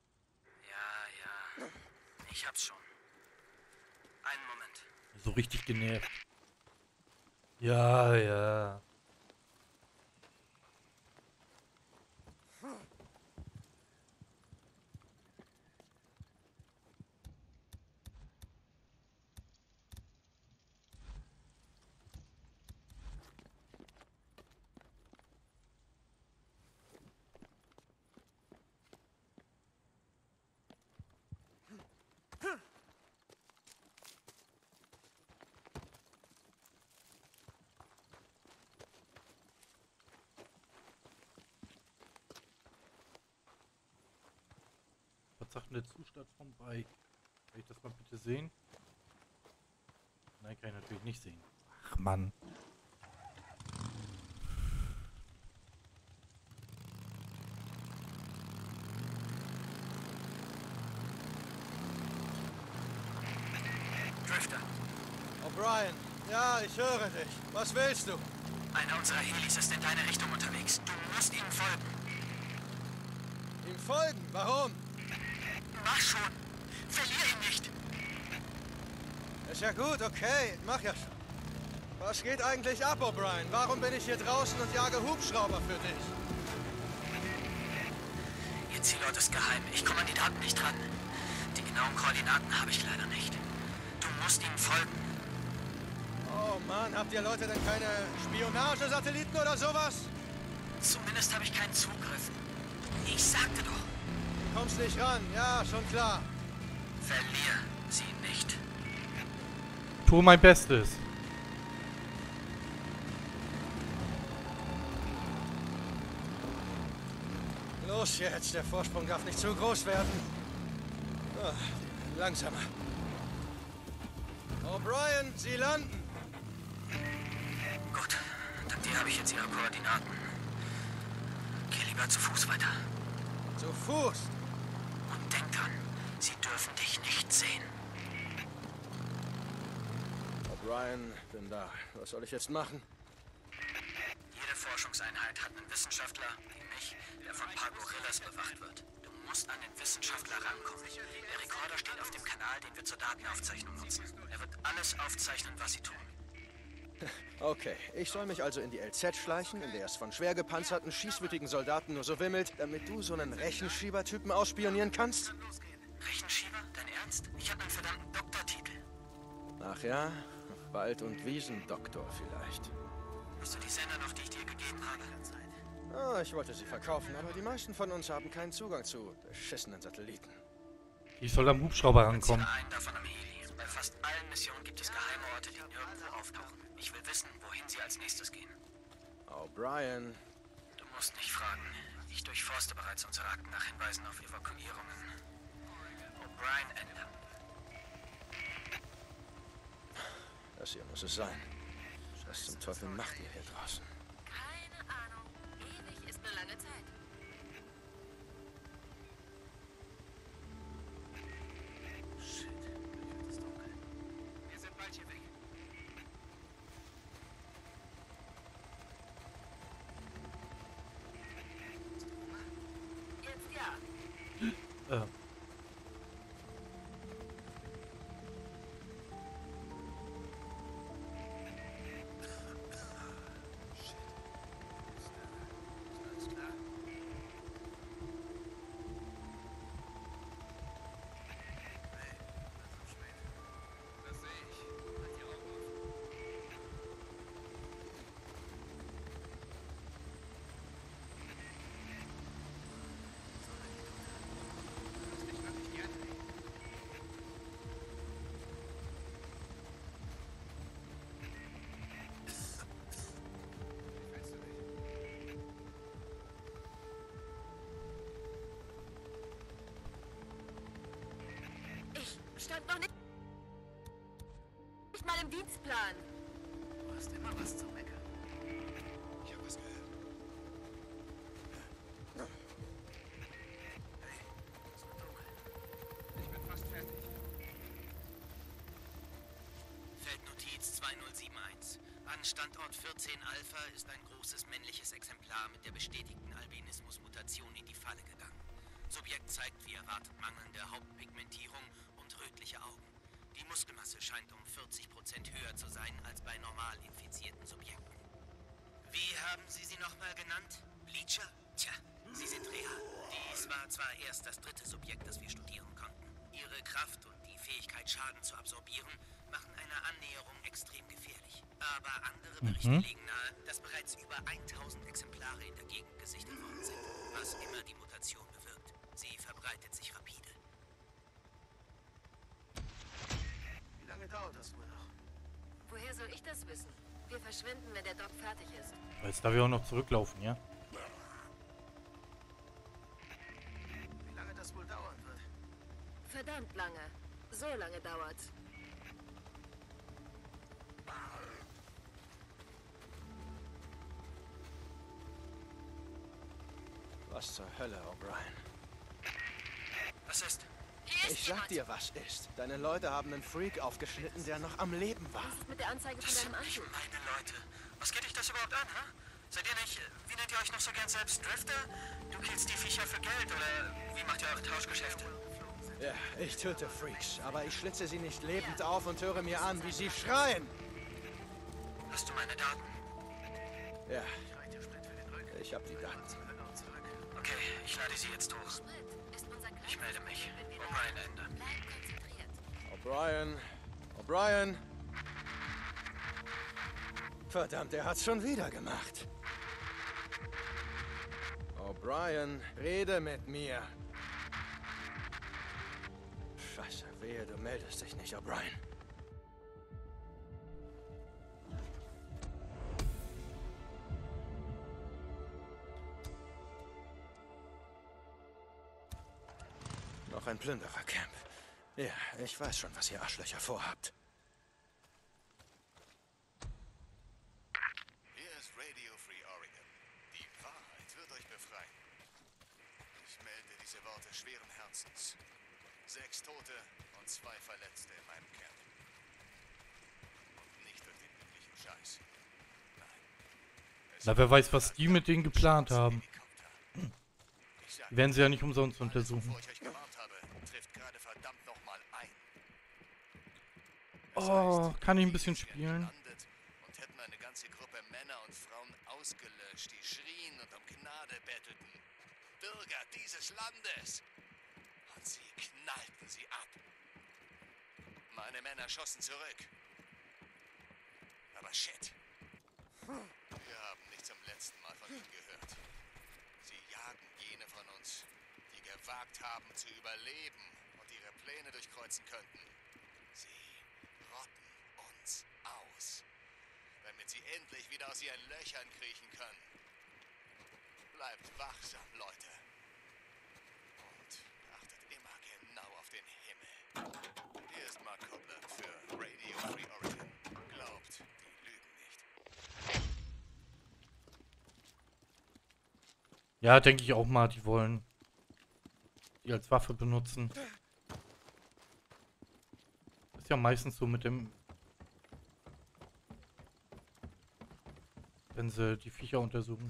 Ja. Ich hab's schon. Einen Moment. So richtig genervt. Ja. Was sagt denn der Zustand vom Bike? Kann ich das mal bitte sehen? Nein, kann ich natürlich nicht sehen. Ach Mann. Drifter, O'Brien, ja, ich höre dich. Was willst du? einer unserer Helis ist in deine Richtung unterwegs. Du musst ihm folgen. Ihm folgen? Warum? Mach schon. Verlier ihn nicht. Ist ja gut, okay. Mach ja schon. Was geht eigentlich ab, O'Brien? Warum bin ich hier draußen und jage Hubschrauber für dich? Ihr Zielort ist geheim. Ich komme an die Daten nicht ran. Die genauen Koordinaten habe ich leider nicht. Du musst ihm folgen. Oh Mann, habt ihr Leute denn keine Spionagesatelliten oder sowas? Zumindest habe ich keinen Zugriff. Ich sagte doch. Du kommst nicht ran, ja, schon klar. Verlier sie nicht. Tue mein Bestes. Los jetzt, der Vorsprung darf nicht zu groß werden. Ah, langsamer. O'Brien, Sie landen. Gut, dank dir habe ich jetzt ihre Koordinaten. Geh lieber zu Fuß weiter. Zu Fuß. Und denk dran, sie dürfen dich nicht sehen. O'Brien, bin da. Was soll ich jetzt machen? Jede Forschungseinheit hat einen Wissenschaftler, wie mich, der von ein paar Gorillas bewacht wird. Du musst an den Wissenschaftler rankommen. Der Rekorder steht auf dem Kanal, den wir zur Datenaufzeichnung nutzen. Er wird alles aufzeichnen, was sie tun. Okay, ich soll mich also in die LZ schleichen, in der es von schwer gepanzerten, schießwütigen Soldaten nur so wimmelt, damit du so einen Rechenschiebertypen ausspionieren kannst? Rechenschieber? Dein Ernst? Ich habe einen verdammten Doktortitel. Ach ja, Wald- und Wiesendoktor vielleicht. Hast du die Sender noch, die ich dir gegeben habe? Ah, ich wollte sie verkaufen, aber die meisten von uns haben keinen Zugang zu beschissenen Satelliten. Ich soll am Hubschrauber rankommen. Einen davon am Heli. Bei fast allen Missionen gibt es geheime Orte, die nirgendwo auftauchen. Ich will wissen, wohin sie als nächstes gehen. O'Brien. Du musst nicht fragen. Ich durchforste bereits unsere Akten nach Hinweisen auf Evakuierungen. O'Brien ändern. Das hier muss es sein. Was zum Teufel macht ihr hier draußen? Keine Ahnung. Ewig ist eine lange Zeit. Shit, mir wird es dunkel. Wir sind bald hier weg. Jetzt ja. Shit. stand noch nicht mal im Dienstplan. Du hast immer was zu meckern. Ich hab was gehört. Hey, es wird dunkel. Ich bin fast fertig. Feldnotiz 2071. An Standort 14 Alpha ist ein großes männliches Exemplar mit der bestätigten Albinismus-Mutation in die Falle gegangen. Subjekt zeigt wie erwartet mangelnde Hauptpigmentierung und rötliche Augen. Die Muskelmasse scheint um 40% höher zu sein als bei normal infizierten Subjekten. Wie haben Sie sie nochmal genannt? Bleacher? Tja, sie sind real. Dies war zwar erst das dritte Subjekt, das wir studieren konnten. Ihre Kraft und die Fähigkeit, Schaden zu absorbieren, machen eine Annäherung extrem gefährlich. Aber andere Berichte legen nahe, dass bereits über 1000 Exemplare in der Gegend gesichtet worden sind, was immer die Mutation bewirkt. Sie verbreitet sich rapide. Wie lange dauert das wohl noch? Woher soll ich das wissen? Wir verschwinden, wenn der Doc fertig ist. Jetzt darf ich auch noch zurücklaufen, ja? Wie lange das wohl dauern wird? Verdammt lange. So lange dauert's. Was zur Hölle, O'Brien? Was ist? Hier Ich sag dir, was ist. Deine Leute haben einen Freak aufgeschnitten, der noch am Leben war. Was ist mit der Anzeige von deinem Anzug? Meine Leute. Was geht euch das überhaupt an, ha? Seid ihr nicht, wie nennt ihr euch noch so gern selbst, Drifter? Du killst die Viecher für Geld oder wie macht ihr eure Tauschgeschäfte? Ja, ich töte Freaks, aber ich schlitze sie nicht lebend auf und höre mir an, wie sie schreien. Hast du meine Daten? Ja, ich hab die Daten. Okay, ich lade sie jetzt hoch. Sprit ist unser Ich melde mich. O'Brien Ende. Bleib konzentriert. O'Brien, O'Brien. Verdammt, er hat's schon wieder gemacht. O'Brien, rede mit mir. Scheiße, wehe, du meldest dich nicht, O'Brien. Noch ein Plünderercamp. Ja, ich weiß schon, was ihr Arschlöcher vorhabt. Hier ist Radio Free Oregon. Die Wahrheit wird euch befreien. Ich melde diese Worte schweren Herzens. 6 Tote und 2 Verletzte in meinem Camp. Und nicht durch den üblichen Scheiß. Nein. Na, wer weiß, was die mit denen geplant haben. Die werden sie ja nicht umsonst untersuchen. Bevor ich euch gewarnt habe, trifft gerade verdammt nochmal ein. Oh, kann ich ein bisschen spielen? Und hätten eine ganze Gruppe Männer und Frauen ausgelöscht, die schrien und um Gnade bettelten. Bürger dieses Landes. Und sie knallten sie ab. Meine Männer schossen zurück. Aber shit. Wir haben nicht zum letzten Mal von ihnen gehört. Sie jagen jene von uns, die gewagt haben zu überleben und ihre Pläne durchkreuzen könnten. Sie rotten uns aus, damit sie endlich wieder aus ihren Löchern kriechen können. Bleibt wachsam, Leute. Und achtet immer genau auf den Himmel. Hier ist Mark Copeland für Radio Free Oregon. Glaubt, die lügen nicht. Ja, denke ich auch mal, die wollen die als Waffe benutzen. Ist ja meistens so mit dem, wenn sie die Viecher untersuchen.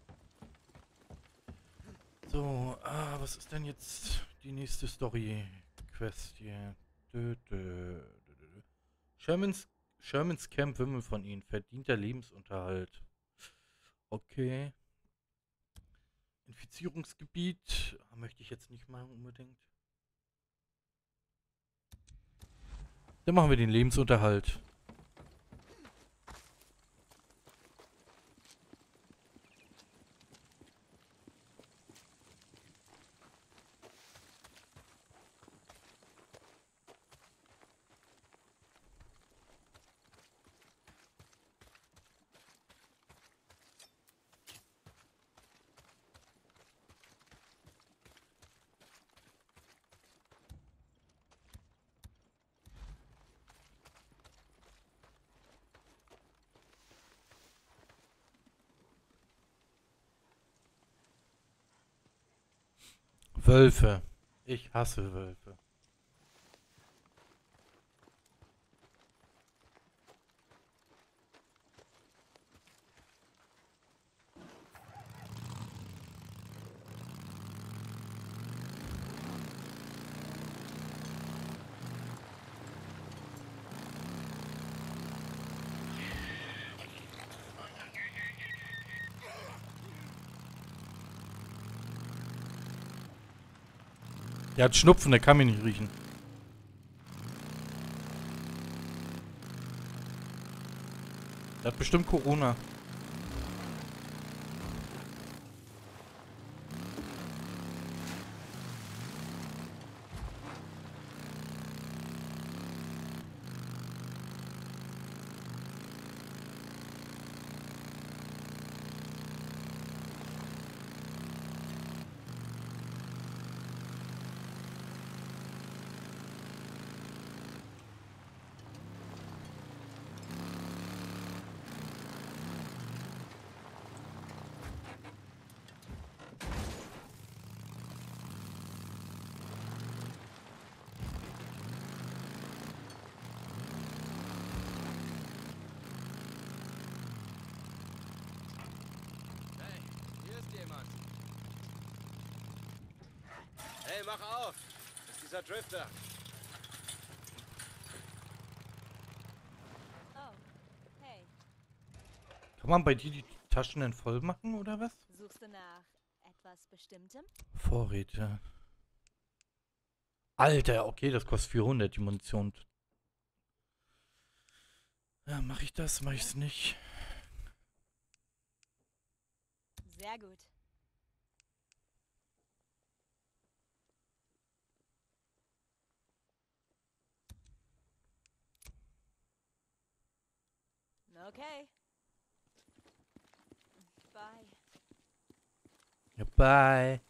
So, was ist denn jetzt die nächste Story-Quest hier? Shermans Camp Wimmel von ihnen. Verdienter Lebensunterhalt. Okay. Infizierungsgebiet. Möchte ich jetzt nicht machen unbedingt. Dann machen wir den Lebensunterhalt. Wölfe. Ich hasse Wölfe. Der hat Schnupfen, der kann mich nicht riechen. Der hat bestimmt Corona. Hey, hier ist jemand. Hey, mach auf! Das ist dieser Drifter. Oh, hey. Kann man bei dir die Taschen denn voll machen oder was? Suchst du nach etwas Bestimmtem? Vorräte. Alter, okay, das kostet 400 die Munition. Ja, mach ich das? Mach ich's nicht? Sehr gut. Okay. Bye. Ja, bye.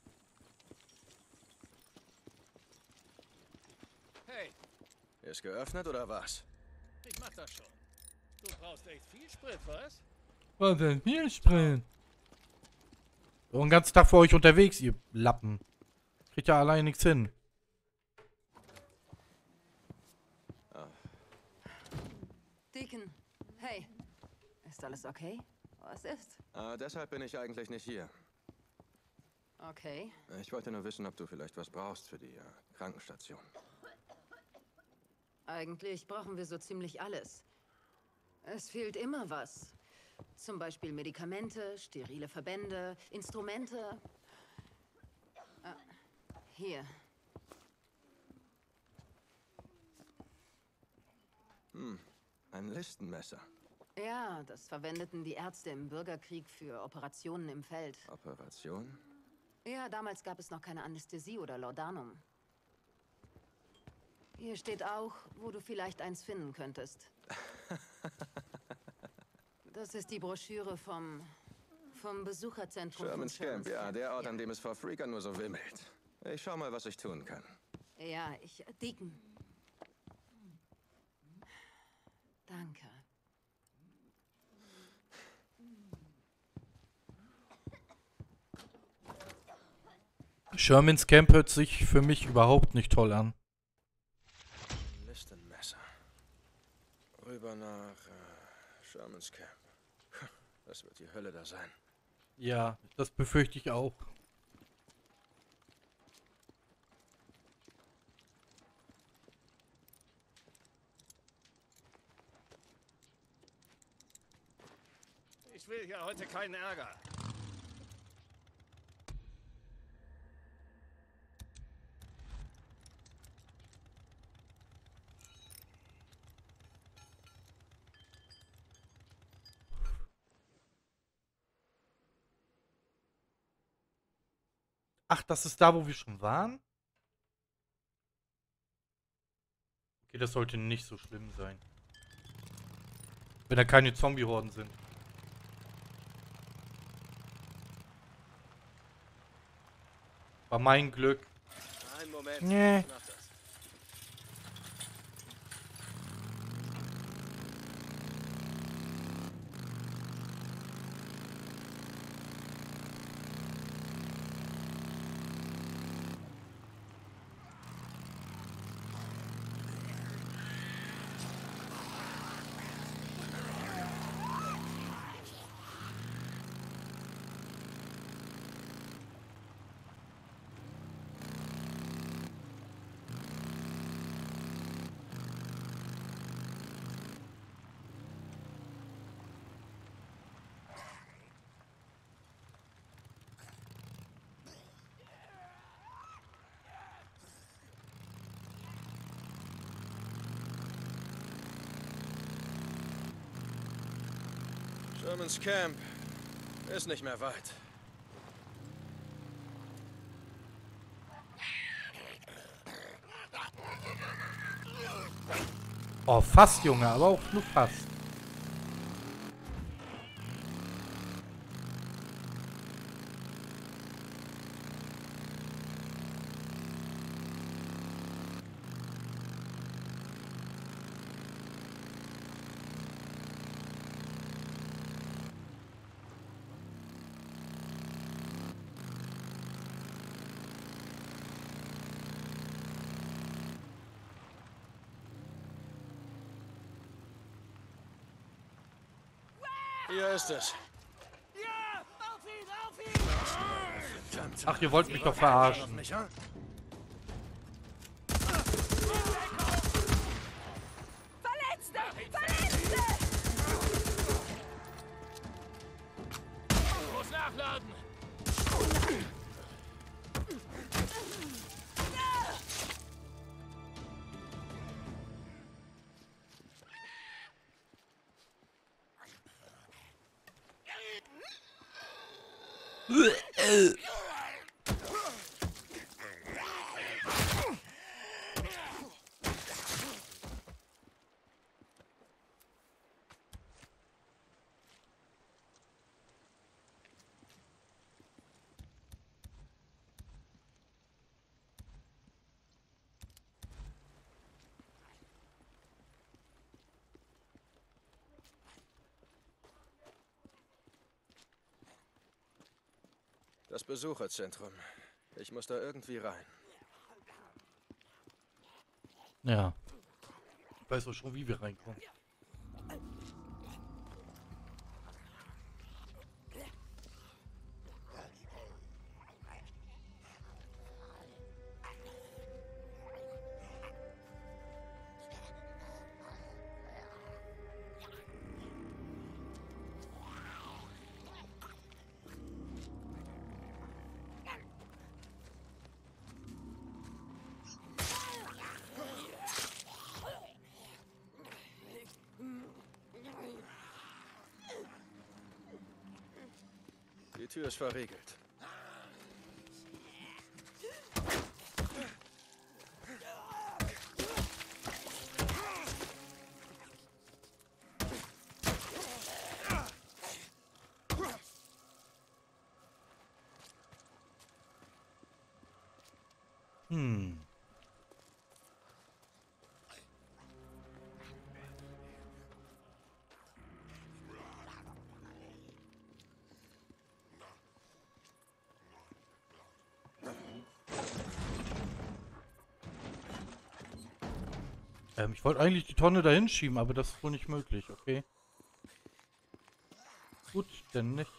Hey, Ist geöffnet oder was? ich mach das schon. Du brauchst echt viel Sprit, was? Was denn hier springen? So einen ganzen Tag für euch unterwegs, ihr Lappen. Kriegt ja allein nichts hin. Deacon, hey. Ist alles okay? Was ist? Deshalb bin ich eigentlich nicht hier. Okay. Ich wollte nur wissen, ob du vielleicht was brauchst für die Krankenstation. Eigentlich brauchen wir so ziemlich alles. Es fehlt immer was. Zum Beispiel Medikamente, sterile Verbände, Instrumente. Hier. Ein Listenmesser. Ja, das verwendeten die Ärzte im Bürgerkrieg für Operationen im Feld. Operation? Ja, damals gab es noch keine Anästhesie oder Laudanum. Hier steht auch, wo du vielleicht eins finden könntest. Das ist die Broschüre vom Besucherzentrum von Sherman's Camp, ja, Camp. der Ort, an dem es vor Freakern nur so wimmelt. Ich schau mal, was ich tun kann. Ja, Deacon. Danke. Sherman's Camp hört sich für mich überhaupt nicht toll an. Ein Listenmesser. Rüber nach Sherman's Camp. Das wird die Hölle da sein. Ja, das befürchte ich auch. Ich will ja heute keinen Ärger. Ach, das ist da, wo wir schon waren? Okay, das sollte nicht so schlimm sein. Wenn da keine Zombie-Horden sind. War mein Glück. Einen Moment. Nee. Ich mach das. Shermans Camp ist nicht mehr weit. Oh, fast, Junge, aber auch nur fast. Hier ist es. Ja! Auf ihn! Auf ihn! Verdammt. Ach, ihr wollt mich doch verarschen. Mich, ha? Verletzte! Verletzte! Muss nachladen! Das Besucherzentrum. Ich muss da irgendwie rein. Ja. Ich weiß auch schon, wie wir reinkommen. Die Tür ist verriegelt. Hm. Ich wollte eigentlich die Tonne dahin schieben, aber das ist wohl nicht möglich, okay. Gut, denn nicht.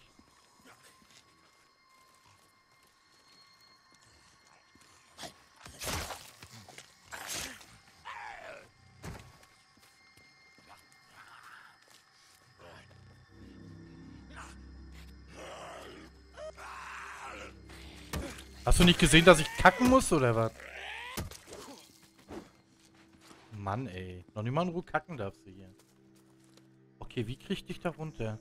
Hast du nicht gesehen, dass ich kacken muss, oder was? Mann, ey. Noch nicht mal in Ruhe kacken darfst du hier. Okay, wie krieg ich dich da runter?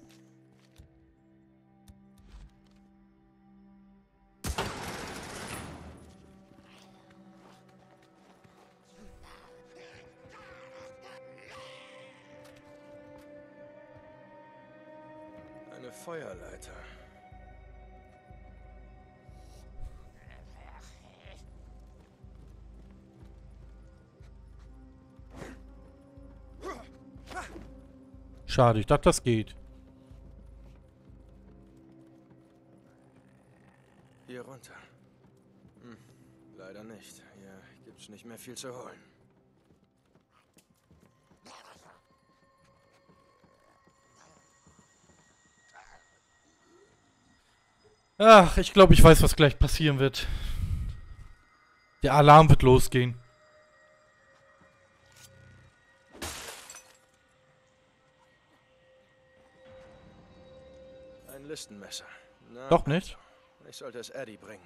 Eine Feuerleiter. Schade, ich dachte, das geht. Hier runter. Leider nicht. Hier gibt's nicht mehr viel zu holen. Ach, ich glaube, ich weiß, was gleich passieren wird. Der Alarm wird losgehen. Ein Listenmesser. Na, Doch nicht? also, ich sollte es Eddie bringen.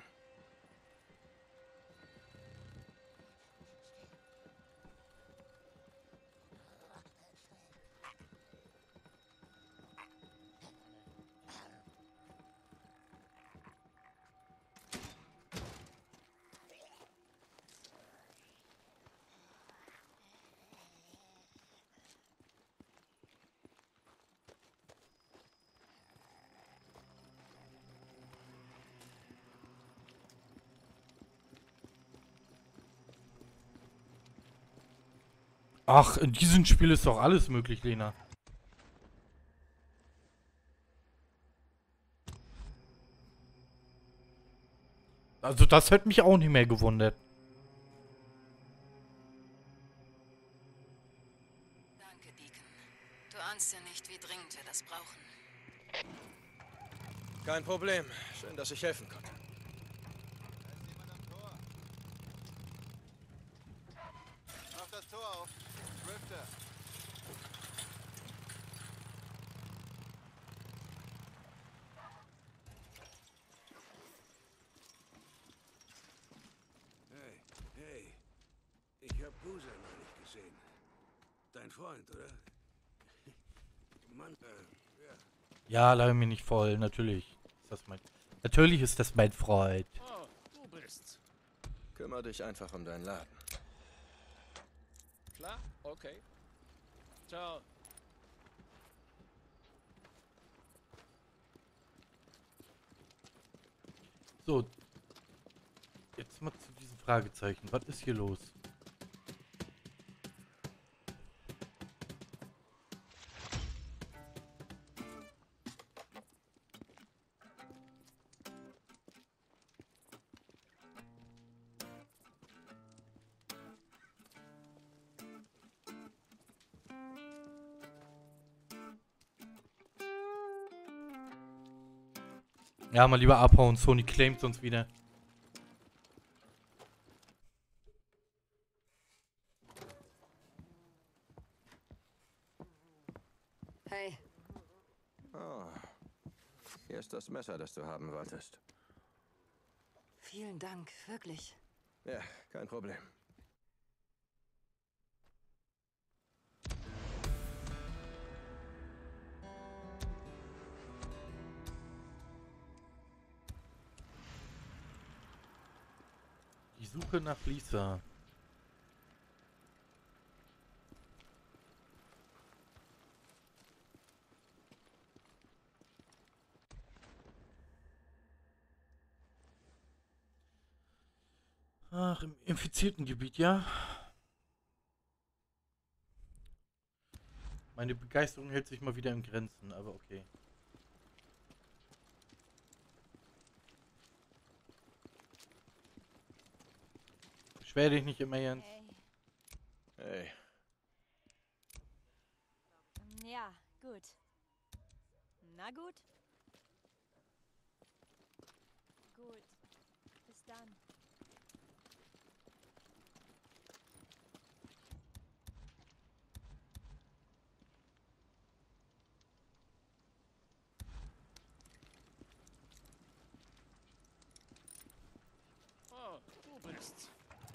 Ach, in diesem Spiel ist doch alles möglich, Lena. Also das hätte mich auch nicht mehr gewundert. Danke, Deacon. Du ahnst ja nicht, wie dringend wir das brauchen. Kein Problem. Schön, dass ich helfen konnte. Mach das Tor auf. Drifter. Hey. Ich hab Boozer neulich gesehen. Dein Freund, oder? Mann, ja. Ja, leih mir nicht voll. Natürlich ist das mein... Natürlich ist das mein Freund. Oh, du bist's. Kümmer dich einfach um deinen Laden. Klar? Okay. Ciao. So. Jetzt mal zu diesen Fragezeichen. Was ist hier los? Ja, mal lieber abhauen. Sony claimt uns wieder. Hey, Oh. Hier ist das Messer, das du haben wolltest. vielen Dank, wirklich. Ja, kein Problem. Die Suche nach Lisa. Ach, im infizierten Gebiet, ja. Meine Begeisterung hält sich mal wieder in Grenzen, aber okay. Beschwer dich nicht immer, Jens. Hey. Hey, Ja, gut. Na gut. Gut. Bis dann. Oh, du bist's.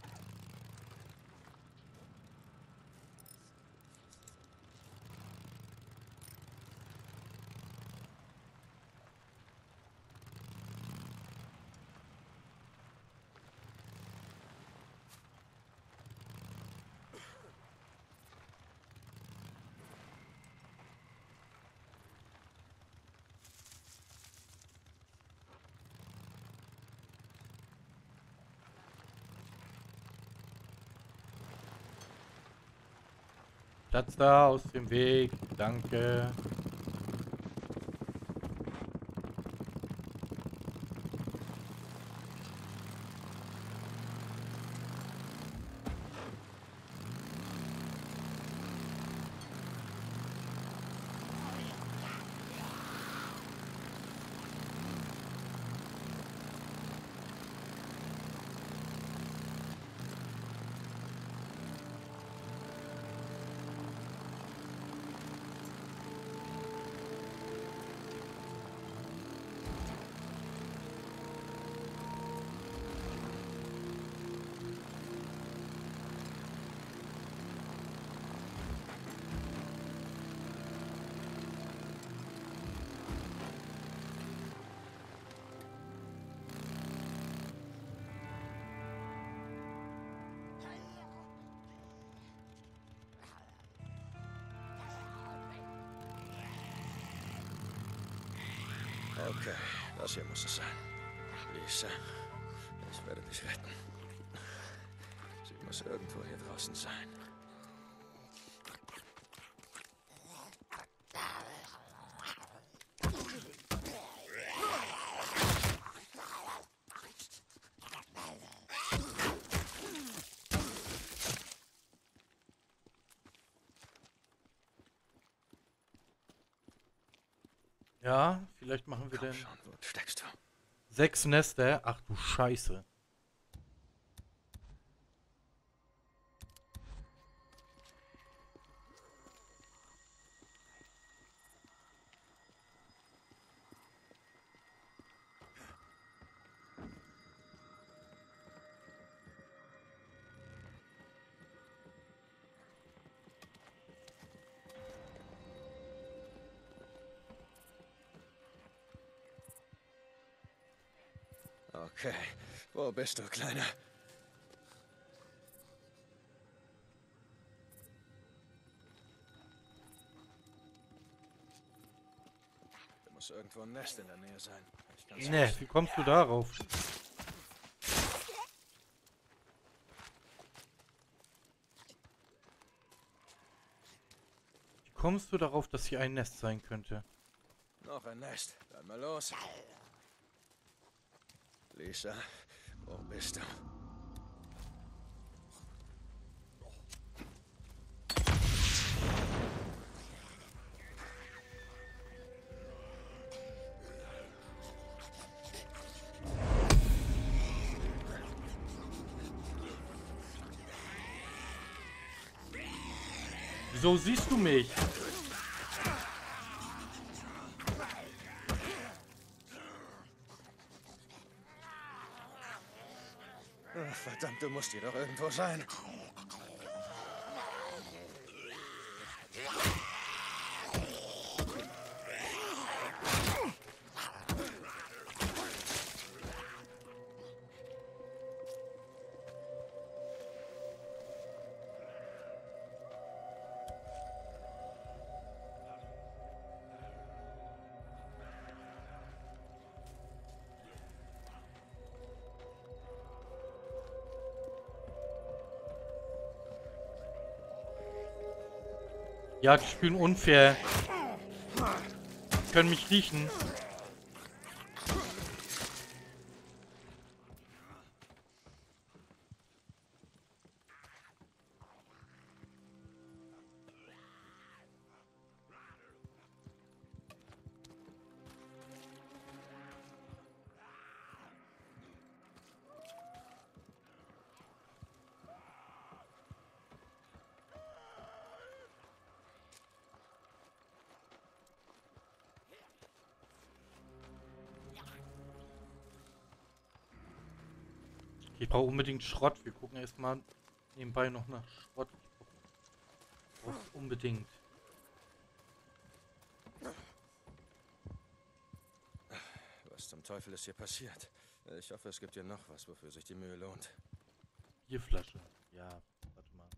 Platz da aus dem Weg. Danke. okay. Das hier muss es sein. Lisa, ich werde dich retten. Sie muss irgendwo hier draußen sein. Ja, vielleicht machen wir Komm denn schon, wo steckst du? 6 Nester. Ach du Scheiße. Okay, wo bist du, Kleiner? Da muss irgendwo ein Nest in der Nähe sein. Ich kann's Ne, wissen. wie kommst du darauf? Wie kommst du darauf, dass hier ein Nest sein könnte? Noch ein Nest. Dann mal los. Lisa, wo bist du? Wieso siehst du mich? Ach, verdammt, du musst hier doch irgendwo sein. Ja, die spielen unfair. Die können mich riechen. Ich brauche unbedingt Schrott. Wir gucken erstmal nebenbei noch nach Schrott. Ich brauche unbedingt. Was zum Teufel ist hier passiert? Ich hoffe, es gibt hier noch was, wofür sich die Mühe lohnt. Bierflasche. Ja, warte mal.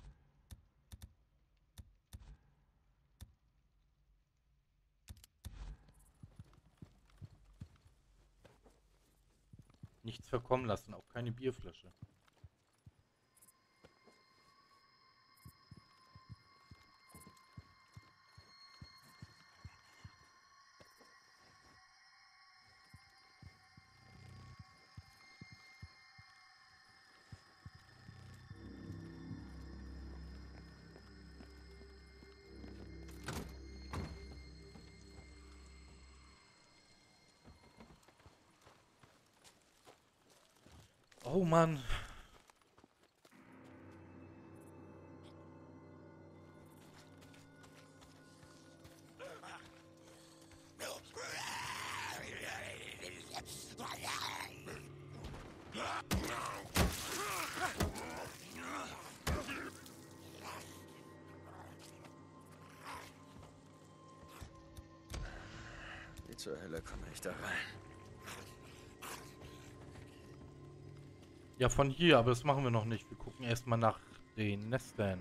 Nichts verkommen lassen, auch keine Bierflasche. Oh Mann. Wie zur Hölle komme ich da rein? Ja, von hier, aber das machen wir noch nicht. Wir gucken erstmal nach den Nestern.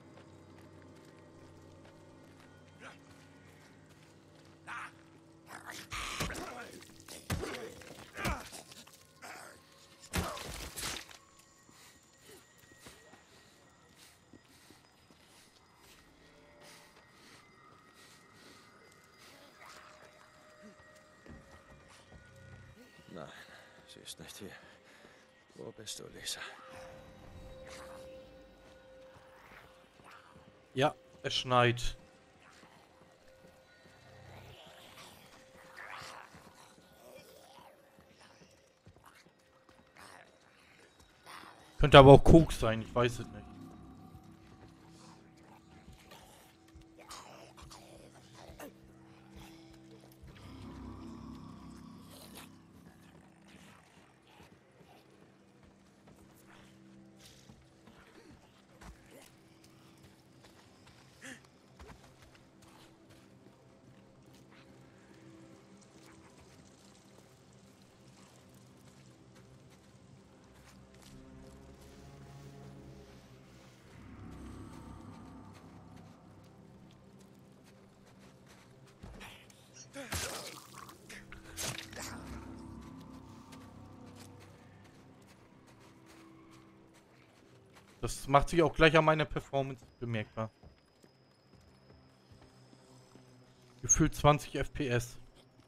Nein, sie ist nicht hier. Wo bist du, Lisa? Ja, es schneit. Könnte aber auch Koks sein, ich weiß es nicht. Das macht sich auch gleich an meiner Performance bemerkbar. Gefühlt 20 FPS.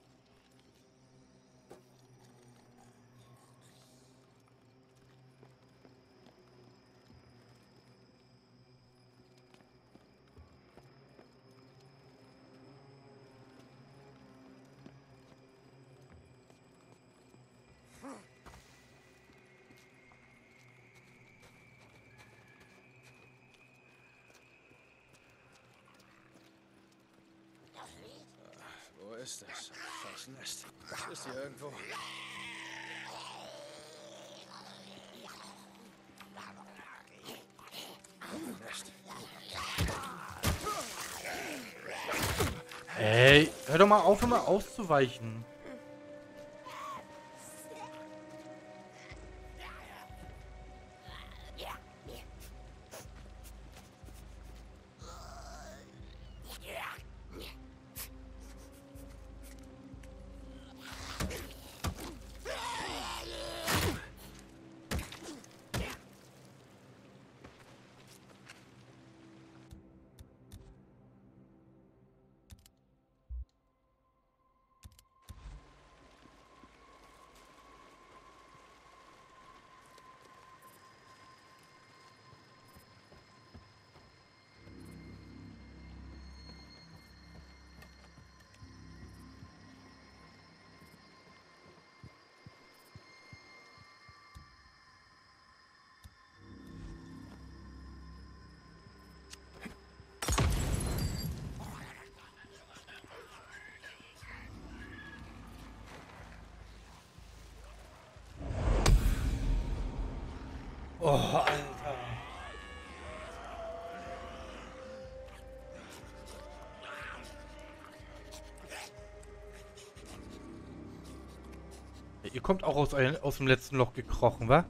Wo ist das? Das Nest. Das ist hier irgendwo. Nest. Ey, hör doch mal auf, immer auszuweichen. Oh, Alter. Ja, ihr kommt auch aus dem letzten Loch gekrochen, wa?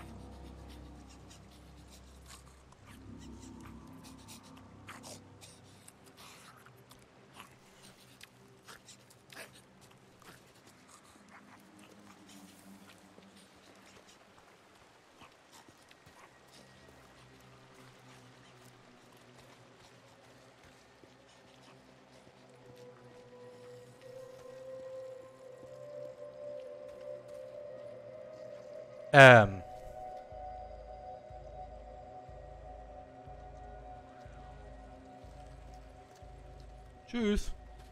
Tschüss.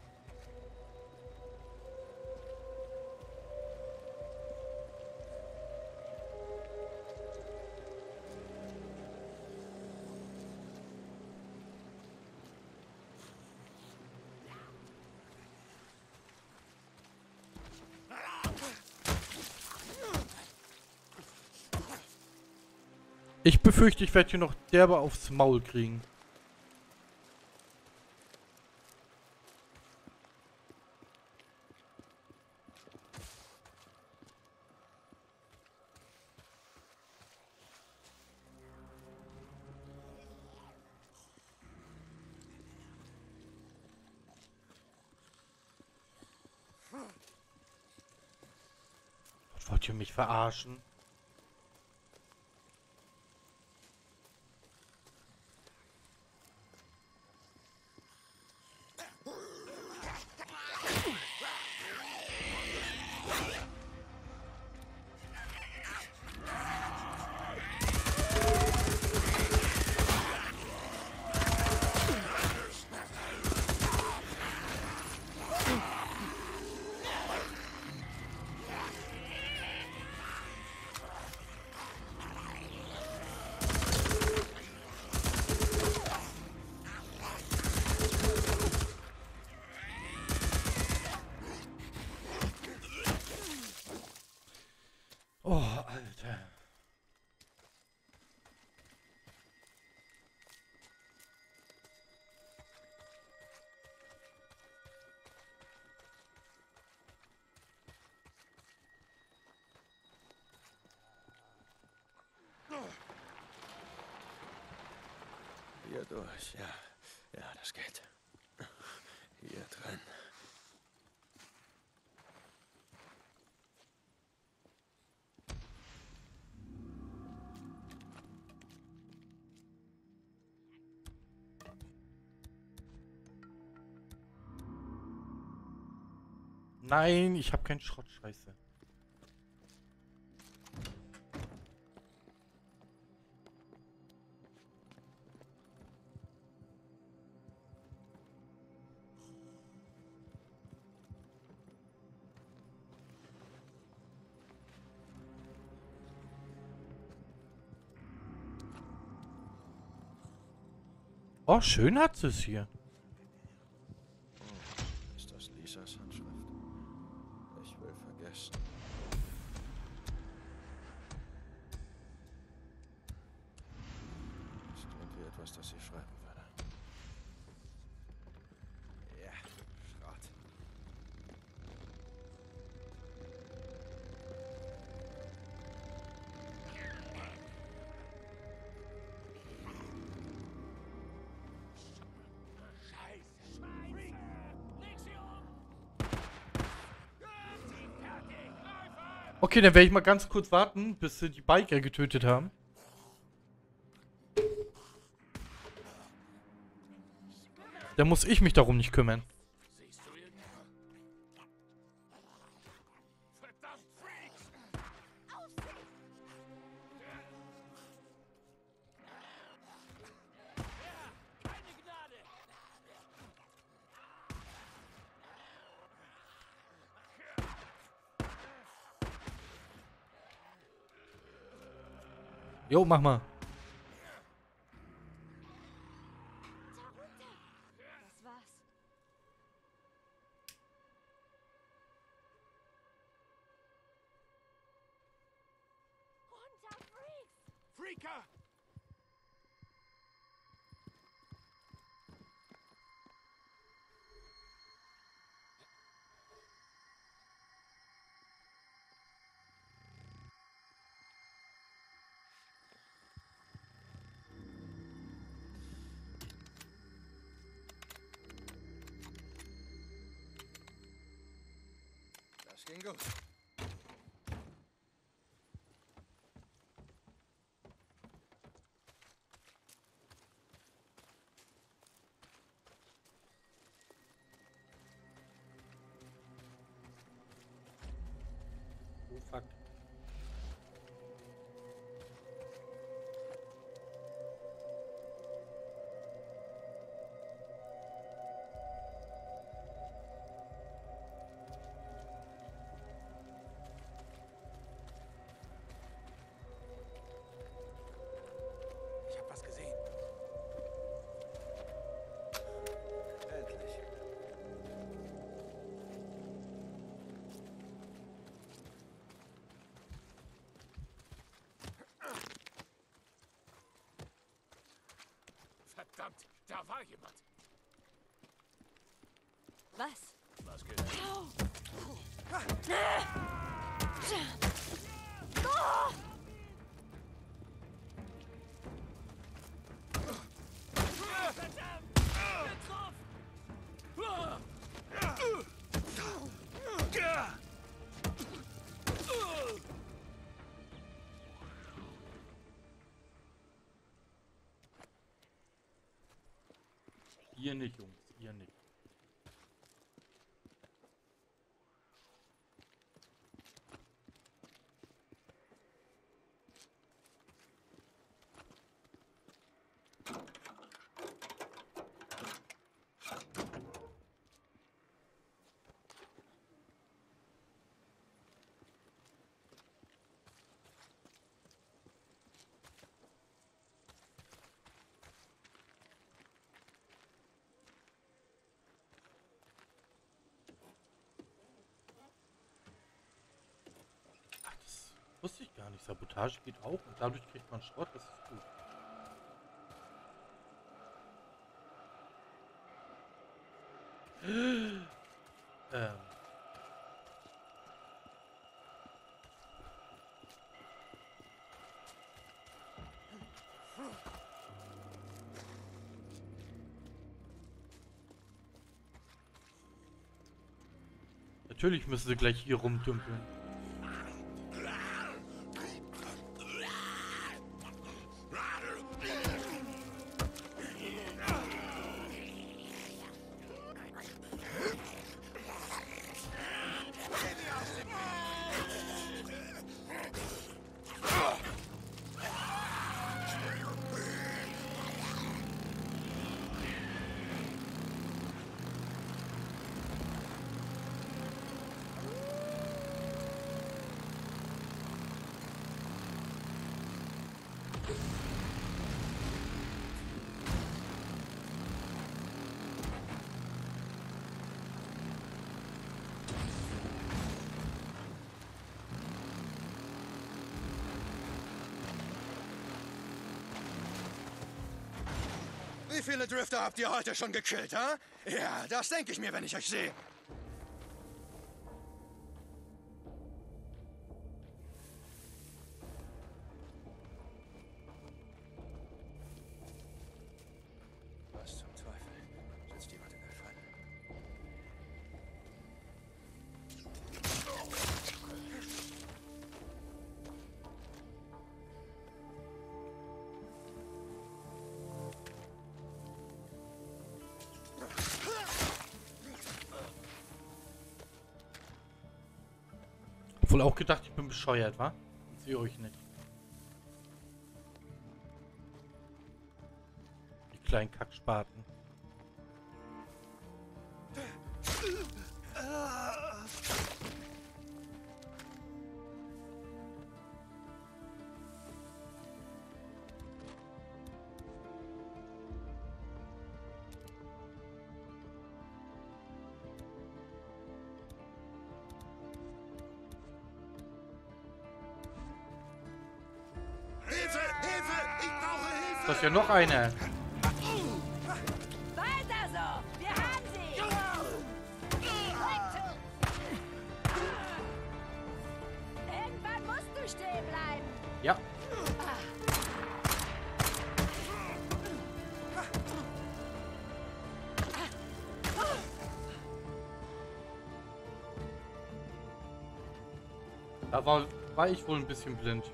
Ich befürchte, ich werde hier noch derbe aufs Maul kriegen. Wollt ihr mich verarschen? Durch, ja. Ja, das geht. Hier drin. Nein, ich habe keinen Schrott, scheiße. Oh, schön hat sie es hier. Ist das Lisas Handschrift? Ich will vergessen. Es klingt wie etwas, das sie schreiben würde. Ja, Schrott. Okay, dann werde ich mal ganz kurz warten, bis sie die Biker getötet haben. Dann muss ich mich darum nicht kümmern. Siehst du ihn? Verdammt, Freaks! Keine Gnade! Jo, mach mal. Das war's. Runter, Freaks! Freaker! Das ging gut. Oh, fuck. Ich hab was gesehen. Endlich. Verdammt, da war jemand. Was? Was geht? Ihr nicht, Jungs, ihr nicht. Ach, das wusste ich gar nicht. Sabotage geht auch und dadurch kriegt man Schrott, das ist gut. Ähm. Natürlich müssen sie gleich hier rumdümpeln. Wie viele Drifter habt ihr heute schon gekillt, ha? Ja, das denke ich mir, wenn ich euch sehe. Was zum Teufel? Sitzt jemand in der Falle? Wohl auch gedacht, ich bin bescheuert, wa? Ich sehe euch nicht. Die kleinen Kackspaten. Hilfe! Hilfe! Ich brauche Hilfe! Das ist ja noch einer. Weiter so! Wir haben sie! Irgendwann musst du stehen bleiben. Ja. Da war ich wohl ein bisschen blind.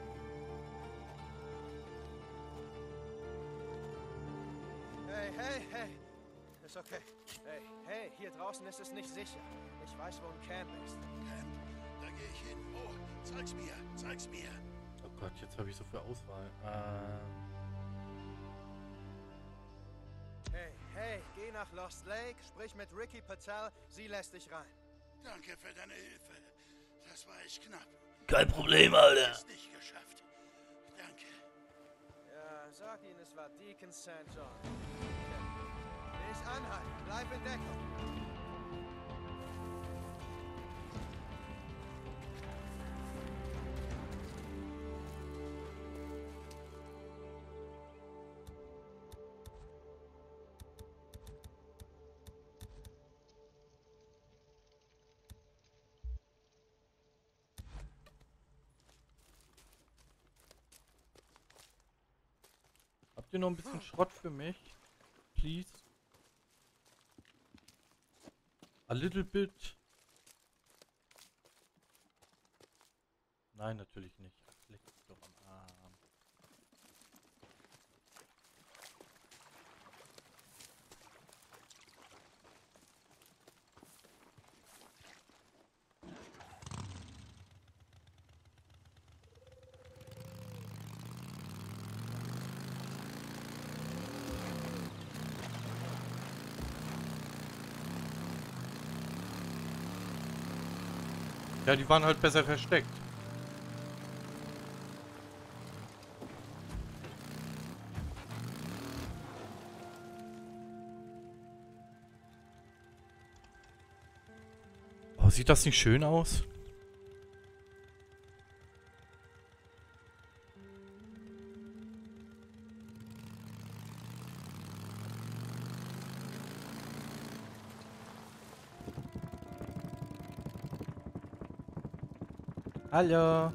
Hey, hey, hey. Ist okay. Hey, hey, hier draußen ist es nicht sicher. Ich weiß, wo ein Camp ist. Camp, da gehe ich hin. Oh, zeig's mir, zeig's mir. Oh Gott, jetzt habe ich so viel Auswahl. Hey, hey, geh nach Lost Lake, sprich mit Ricky Patel, sie lässt dich rein. Danke für deine Hilfe. Das war echt knapp. Kein Problem, Alter. Ist nicht geschafft. Danke. Ja, sag ihnen, es war Deacon St. John. Okay. Nicht anhalten, bleib in Deckung. Habt ihr noch ein bisschen Schrott für mich? Please? A little bit. Nein, natürlich nicht. Ach, leck mich doch am Arm. Ja, die waren halt besser versteckt. Oh, sieht das nicht schön aus? Hallo.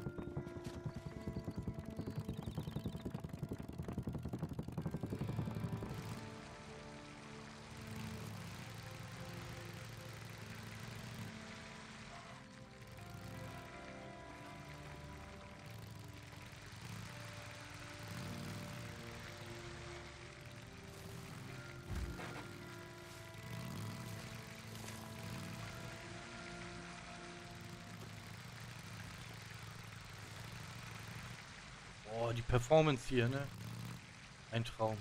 die Performance hier, ne? Ein Traum.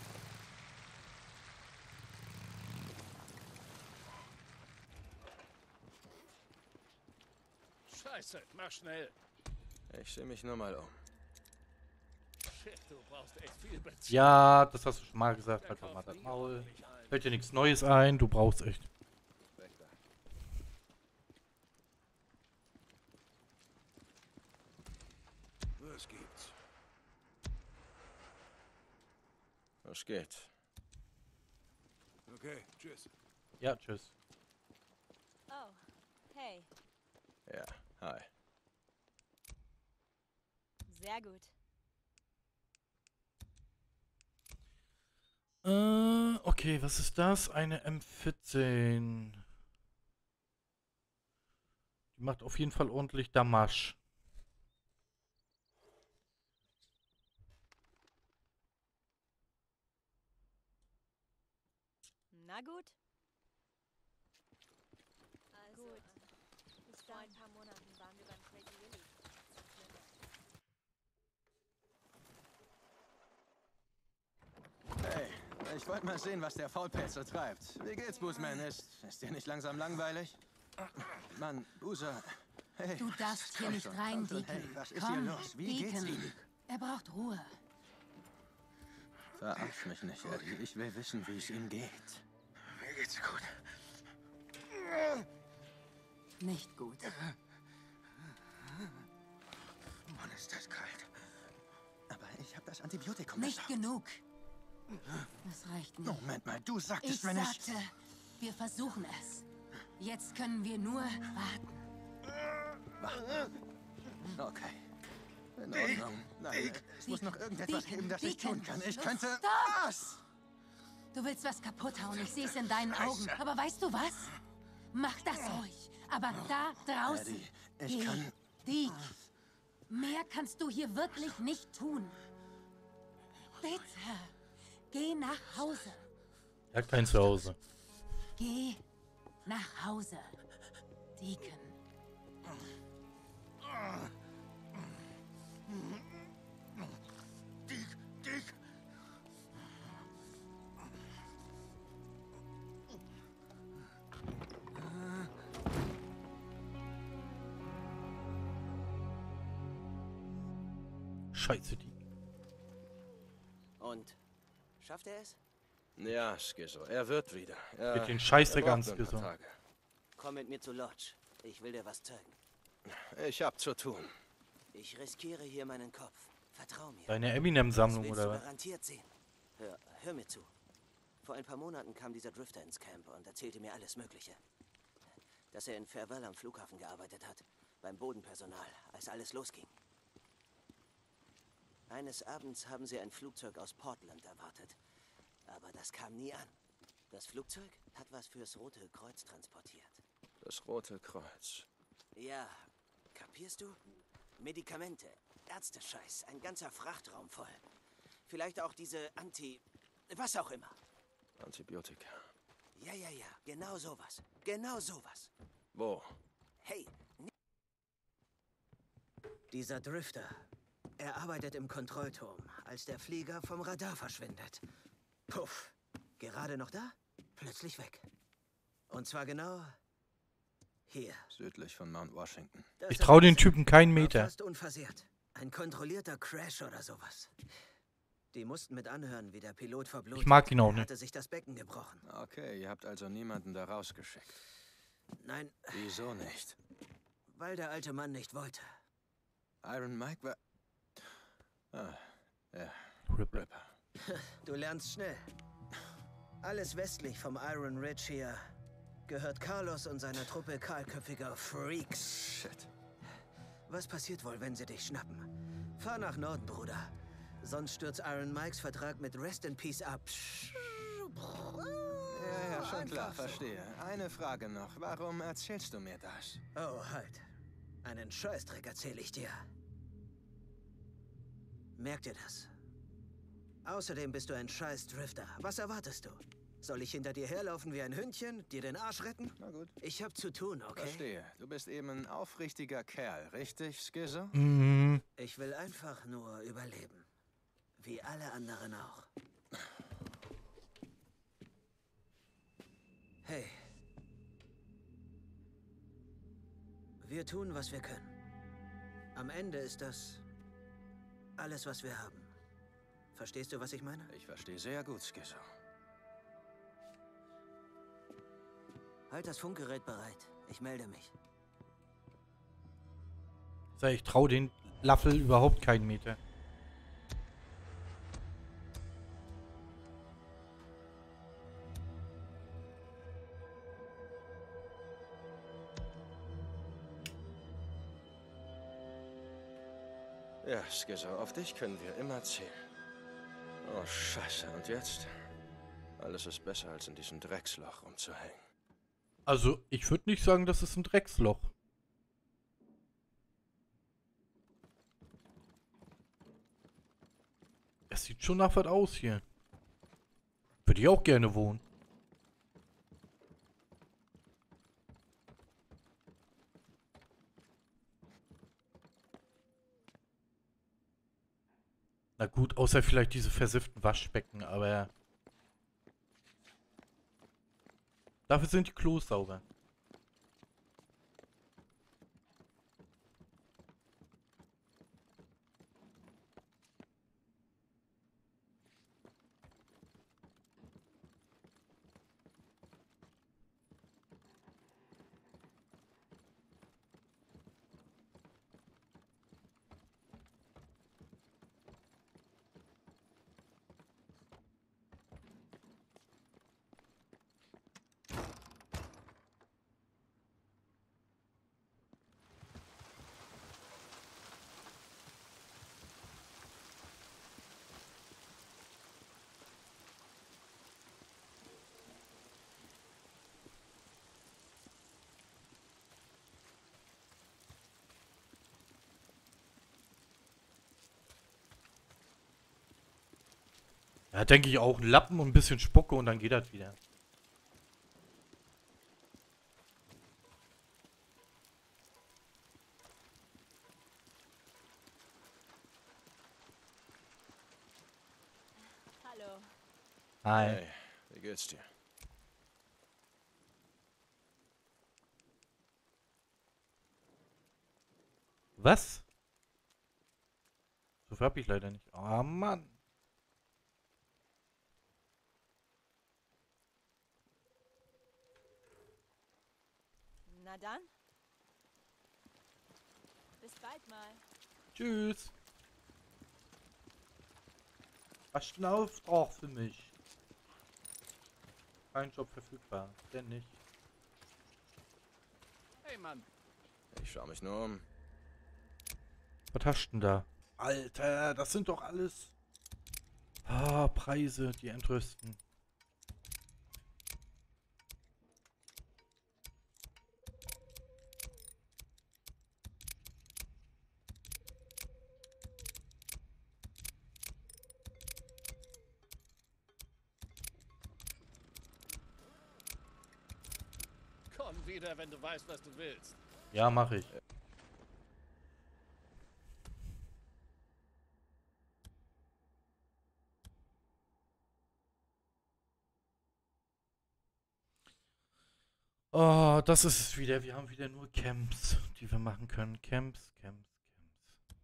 Scheiße, mach schnell. Ich sehe mich nur mal um. Shit, du brauchst echt viel Benzin. Ja, das hast du schon mal gesagt. Halt doch mal das Maul. Fällt dir nichts Neues ein, du brauchst echt. Was gibt's? Was geht? Okay, tschüss. Ja, tschüss. Oh, hey. Ja, hi. Sehr gut. Okay, was ist das? Eine M14. Die macht auf jeden Fall ordentlich Damasch. Na gut. Also, Gut. Vor ein paar Monaten waren wir beim Crazy Willy. Hey, ich wollte mal sehen, was der Faulpelz so treibt. Wie geht's, Boozman? Ist dir nicht langsam langweilig? Mann, Boozer. Hey. Du darfst hier komm nicht schon, rein, komm schon. Deacon. Hey, was ist Komm, hier los? Wie geht's Deacon. ihm? Er braucht Ruhe. Verarsch mich nicht, Eddie. Ich will wissen, wie es ihm geht. Mir geht's gut. Nicht gut. Mann, ist das kalt. Aber ich habe das Antibiotikum Nicht gesagt. genug. Das reicht nicht. Moment mal, du sagtest, Ich wenn ich... sagte, wir versuchen es. Jetzt können wir nur warten. Okay. In Ordnung. Nein, es muss noch irgendetwas geben, das ich tun kann. Ich könnte... Stopp! Was? Du willst was kaputt hauen, ich sehe es in deinen Augen. Aber weißt du was? Mach das ruhig. Aber da draußen... Eddie, ich kann... Deke, mehr kannst du hier wirklich nicht tun. Bitte, geh nach Hause. Er hat kein Zuhause. Geh nach Hause, Deacon. Dick. Scheiße, die. Und? Schafft er es? Ja, Skizzo, er wird wieder. Mit den Scheißdreck er an braucht nur ein Skizzo. paar Tage. Komm mit mir zu Lodge. Ich will dir was zeigen. Ich hab zu tun. Ich riskiere hier meinen Kopf. Vertrau mir. Deine Das Eminem-Sammlung willst oder du was? garantiert sehen. Hör mir zu. Vor ein paar Monaten kam dieser Drifter ins Camp und erzählte mir alles Mögliche. Dass er in Farewell am Flughafen gearbeitet hat. Beim Bodenpersonal, als alles losging. Eines Abends haben sie ein Flugzeug aus Portland erwartet. Aber das kam nie an. Das Flugzeug hat was fürs Rote Kreuz transportiert. Das Rote Kreuz. Ja, kapierst du? Medikamente, Ärztescheiß, ein ganzer Frachtraum voll. Vielleicht auch diese was auch immer. Antibiotika. Ja, genau sowas. Genau sowas. Wo? Hey, dieser Drifter, er arbeitet im Kontrollturm, als der Flieger vom Radar verschwindet. Puff, gerade noch da, plötzlich weg. Und zwar genau hier. Südlich von Mount Washington. Das Ich traue den ist Typen keinen Meter. fast unversehrt. Ein kontrollierter Crash oder sowas. Die mussten mit anhören, wie der Pilot verblutet. Ich mag ihn auch Er nicht. hatte sich das Becken gebrochen. Okay, ihr habt also niemanden da rausgeschickt. Nein, Wieso nicht? weil der alte Mann nicht wollte. Iron Mike war... Ah, ja. Ripper. Du lernst schnell. Alles westlich vom Iron Ridge hier gehört Carlos und seiner Truppe kahlköpfiger Freaks. Shit. Was passiert wohl, wenn sie dich schnappen? Fahr nach Norden, Bruder. Sonst stürzt Iron Mikes Vertrag mit Rest in Peace ab. Ja, schon klar, verstehe. Eine Frage noch. Warum erzählst du mir das? Oh, halt. Einen Scheißdreck erzähle ich dir. Merk dir das. Außerdem bist du ein Scheiß-Drifter. Was erwartest du? Soll ich hinter dir herlaufen wie ein Hündchen, dir den Arsch retten? Na gut. Ich hab zu tun, okay? Verstehe. Du bist eben ein aufrichtiger Kerl, richtig, Skizzo? Mhm. Ich will einfach nur überleben. Wie alle anderen auch. Hey. Wir tun, was wir können. Am Ende ist das alles, was wir haben. Verstehst du, was ich meine? Ich verstehe sehr gut, Skizzo. Halt das Funkgerät bereit. Ich melde mich. Ich traue den Laffel überhaupt keinen Meter. Ja, Skizzo, auf dich können wir immer zählen. Oh, Scheiße. Und jetzt? Alles ist besser, als in diesem Drecksloch rumzuhängen. Also, ich würde nicht sagen, das ist ein Drecksloch. Es sieht schon nach was aus hier. Würde ich auch gerne wohnen. Na gut, außer vielleicht diese versifften Waschbecken, aber dafür sind die Klos sauber. Ja, denke ich auch. Ein Lappen und ein bisschen Spucke und dann geht das wieder. Hallo. Hi. Hey, wie geht's dir? Was? So viel hab ich leider nicht. Oh Mann. Na dann. Bis bald mal. Tschüss. Hast du einen Auftrag für mich? Kein Job verfügbar. Denn nicht. Hey Mann, Ich schaue mich nur um. Was hast du denn da? Alter, das sind doch alles Preise, die entrüsten. komm wieder, wenn du weißt, was du willst. Ja, mache ich. Oh, das ist es wieder. Wir haben wieder nur Camps, die wir machen können. Camps, Camps, Camps.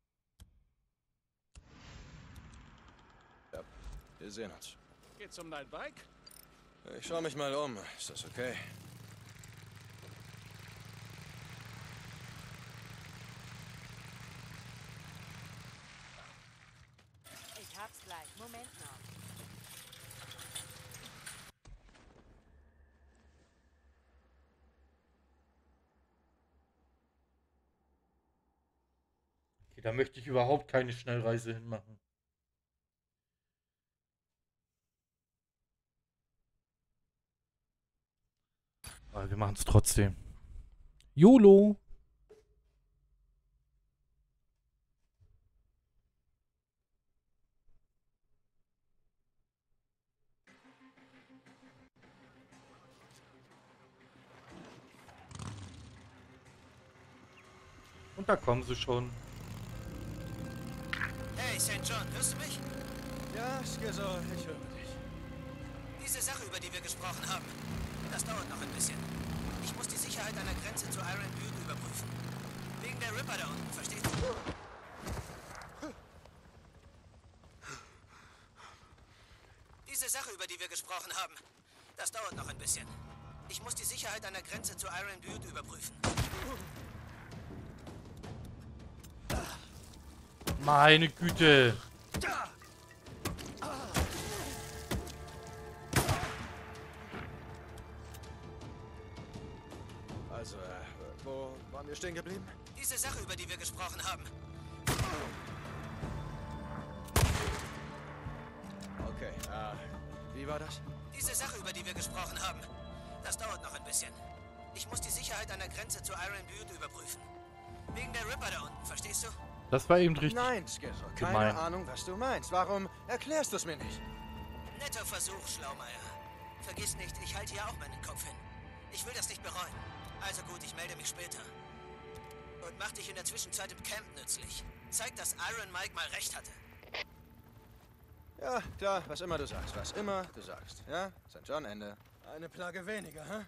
Ja, wir sehen uns. Geht's um dein Bike? Ich schaue mich mal um. Ist das okay? Ich hab's gleich. Moment noch. Okay, da möchte ich überhaupt keine Schnellreise hinmachen. Aber wir machen es trotzdem. YOLO! Und da kommen sie schon. Hey, St. John, hörst du mich? Ja, Skizzo, ich höre dich. Diese Sache, über die wir gesprochen haben, das dauert noch ein bisschen. Ich muss die Sicherheit einer Grenze zu Iron Butte überprüfen. Wegen der Ripper da unten, verstehst du? Diese Sache, über die wir gesprochen haben, das dauert noch ein bisschen. Ich muss die Sicherheit einer Grenze zu Iron Butte überprüfen. Meine Güte. Also, wo waren wir stehen geblieben? Diese Sache, über die wir gesprochen haben. Okay, wie war das? Diese Sache, über die wir gesprochen haben, das dauert noch ein bisschen. Ich muss die Sicherheit einer Grenze zu Iron Butte überprüfen. Wegen der Ripper da unten, verstehst du? Das war eben richtig. Nein, Skizzo, keine gemein. Ahnung, was du meinst. Warum erklärst du es mir nicht? Netter Versuch, Schlaumeier. Vergiss nicht, ich halte hier auch meinen Kopf hin. Ich will das nicht bereuen. Also gut, ich melde mich später. Und mach dich in der Zwischenzeit im Camp nützlich. Zeig, dass Iron Mike mal recht hatte. Ja, klar, was immer du sagst, was immer du sagst. Ja, St. John, Ende. Eine Plage weniger, hä?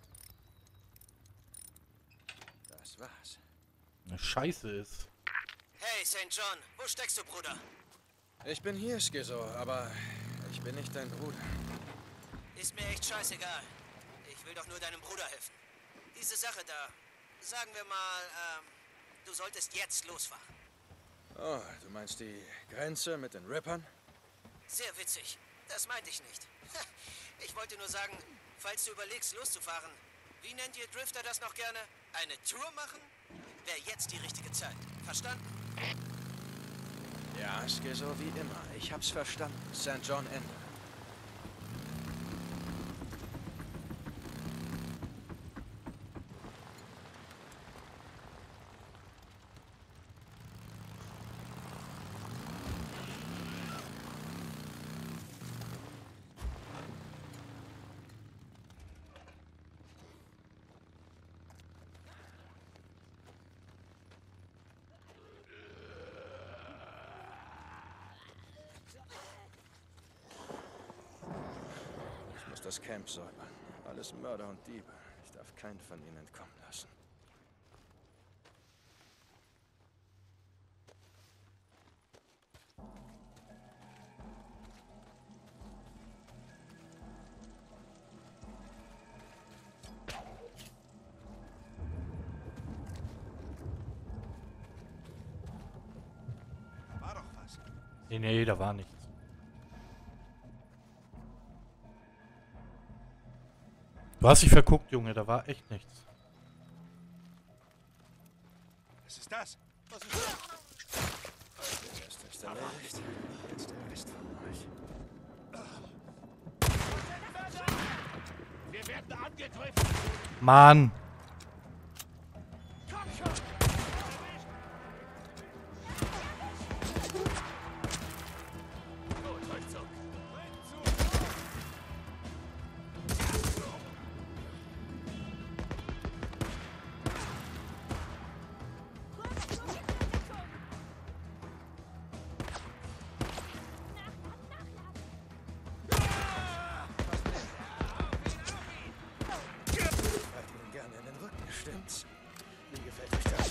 Das war's. Eine Scheiße ist. Hey, St. John, wo steckst du, Bruder? Ich bin hier, Skizzo, aber ich bin nicht dein Bruder. Ist mir echt scheißegal. Ich will doch nur deinem Bruder helfen. Diese Sache da, sagen wir mal, du solltest jetzt losfahren. Oh, du meinst die Grenze mit den Rippern? Sehr witzig. Das meinte ich nicht. Ich wollte nur sagen, falls du überlegst, loszufahren, wie nennt ihr Drifter das noch gerne? Eine Tour machen? Wäre jetzt die richtige Zeit. Verstanden? Ja, Skizzo, wie immer. Ich hab's verstanden. St. John, Ende. Ich muss das Camp säubern. Alles Mörder und Diebe. Ich darf keinen von ihnen entkommen lassen. War doch was. Nee, da war nichts. Du hast dich verguckt, Junge, da war echt nichts. Was ist das? Was ist das? Der Rest ist erledigt. Jetzt der Rest von euch. Wir werden angegriffen! Mann! Komm schon! Gut, Rückzug! Halt ihnen gerne in den Rücken, stimmt's? Wie gefällt euch das?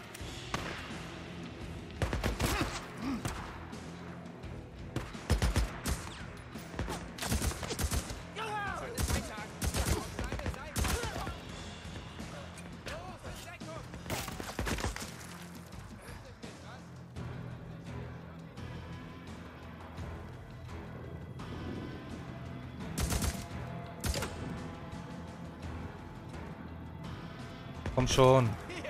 Komm schon.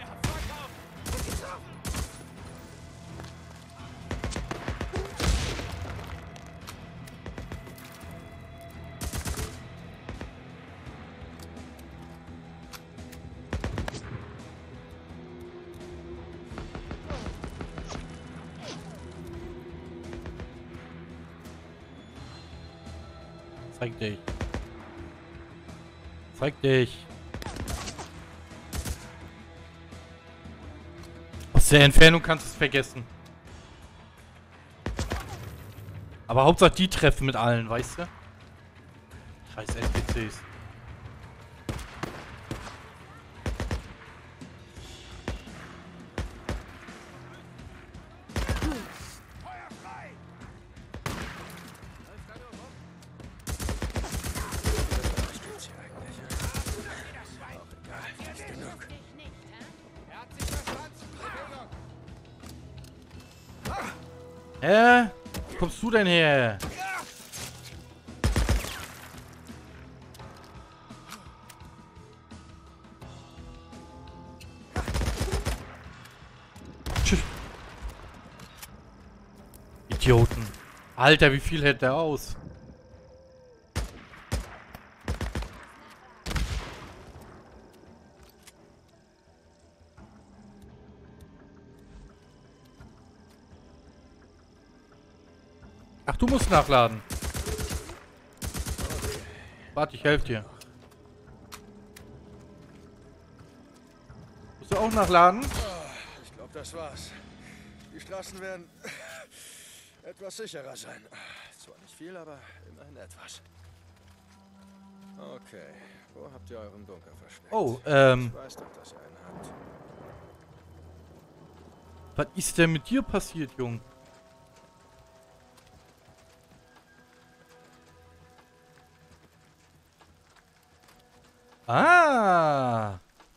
Zeig dich. Zeig dich. Was der Entfernung kannst du es vergessen. Aber Hauptsache die treffen mit allen, weißt du? Scheiß NPCs. Hä? Wo kommst du denn her? Tschüss. Idioten. Alter, wie viel hält der aus? Ach, du musst nachladen. Warte, ich helfe dir. Musst du auch nachladen? Ich glaube, das war's. Die Straßen werden etwas sicherer sein. Zwar nicht viel, aber immerhin etwas. Okay, wo habt ihr euren Bunker versteckt? Oh, Ich weiß doch, dass ihr einen habt. Was ist denn mit dir passiert, Jung? Ah!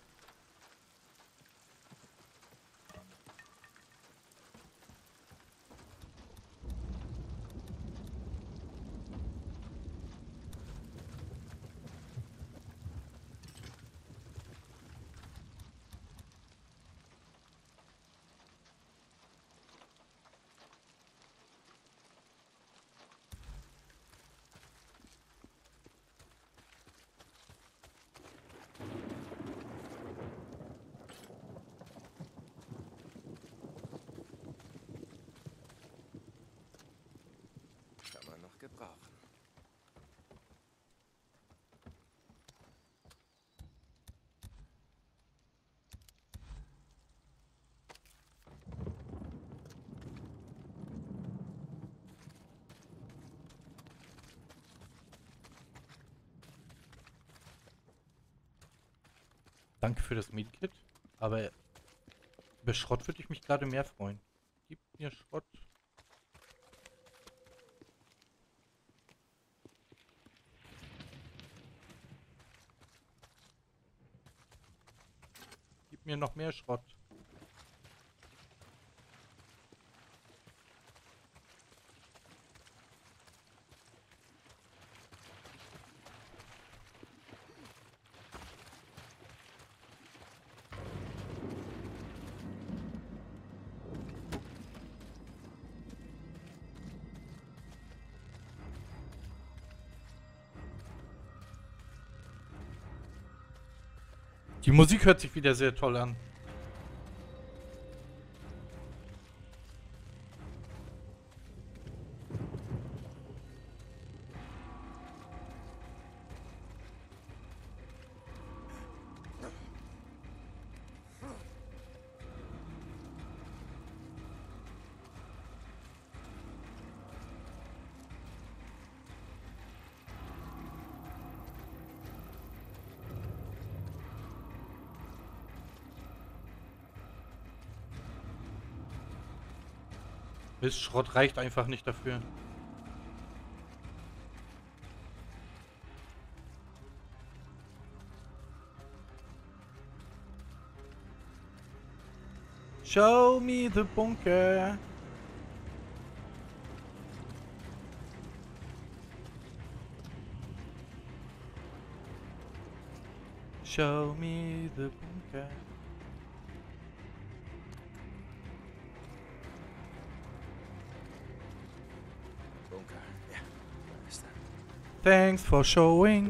Kann man noch gebrauchen. Danke für das Medikit. Aber über Schrott würde ich mich gerade mehr freuen. Gib mir Schrott. Gib mir noch mehr Schrott. Die Musik hört sich wieder sehr toll an. Mist, Schrott reicht einfach nicht dafür. Show me the bunker. Show me the bunker. Bunker, ja, da ist er. Thanks for showing.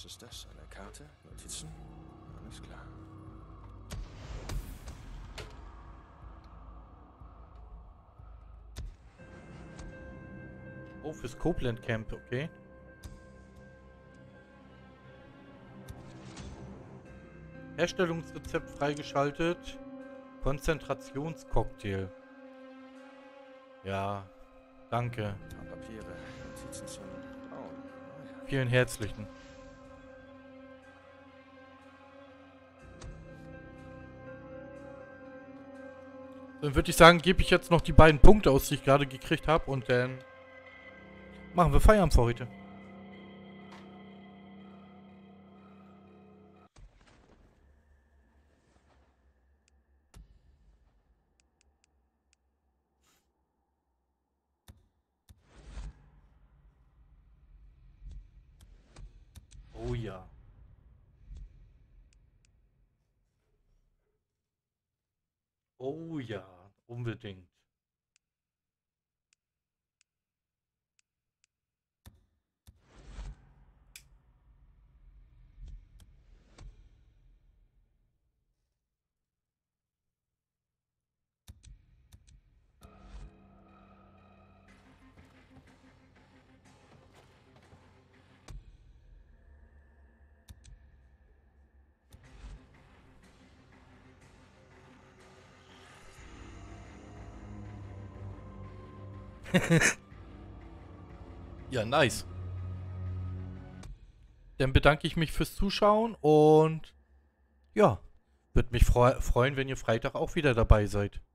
Was ist das? Eine Karte? Notizen? Alles klar. Oh, fürs Copeland Camp, okay. Herstellungsrezept freigeschaltet. Konzentrationscocktail. Ja, danke. Papiere, Notizen zum Brauen. Oh ja. Vielen herzlichen. Dann würde ich sagen, gebe ich jetzt noch die beiden Punkte aus, die ich gerade gekriegt habe, und dann machen wir Feierabend für heute. Oh ja. Oh ja, unbedingt. Ja, nice. Dann bedanke ich mich fürs Zuschauen und ja, würde mich freuen, wenn ihr Freitag auch wieder dabei seid.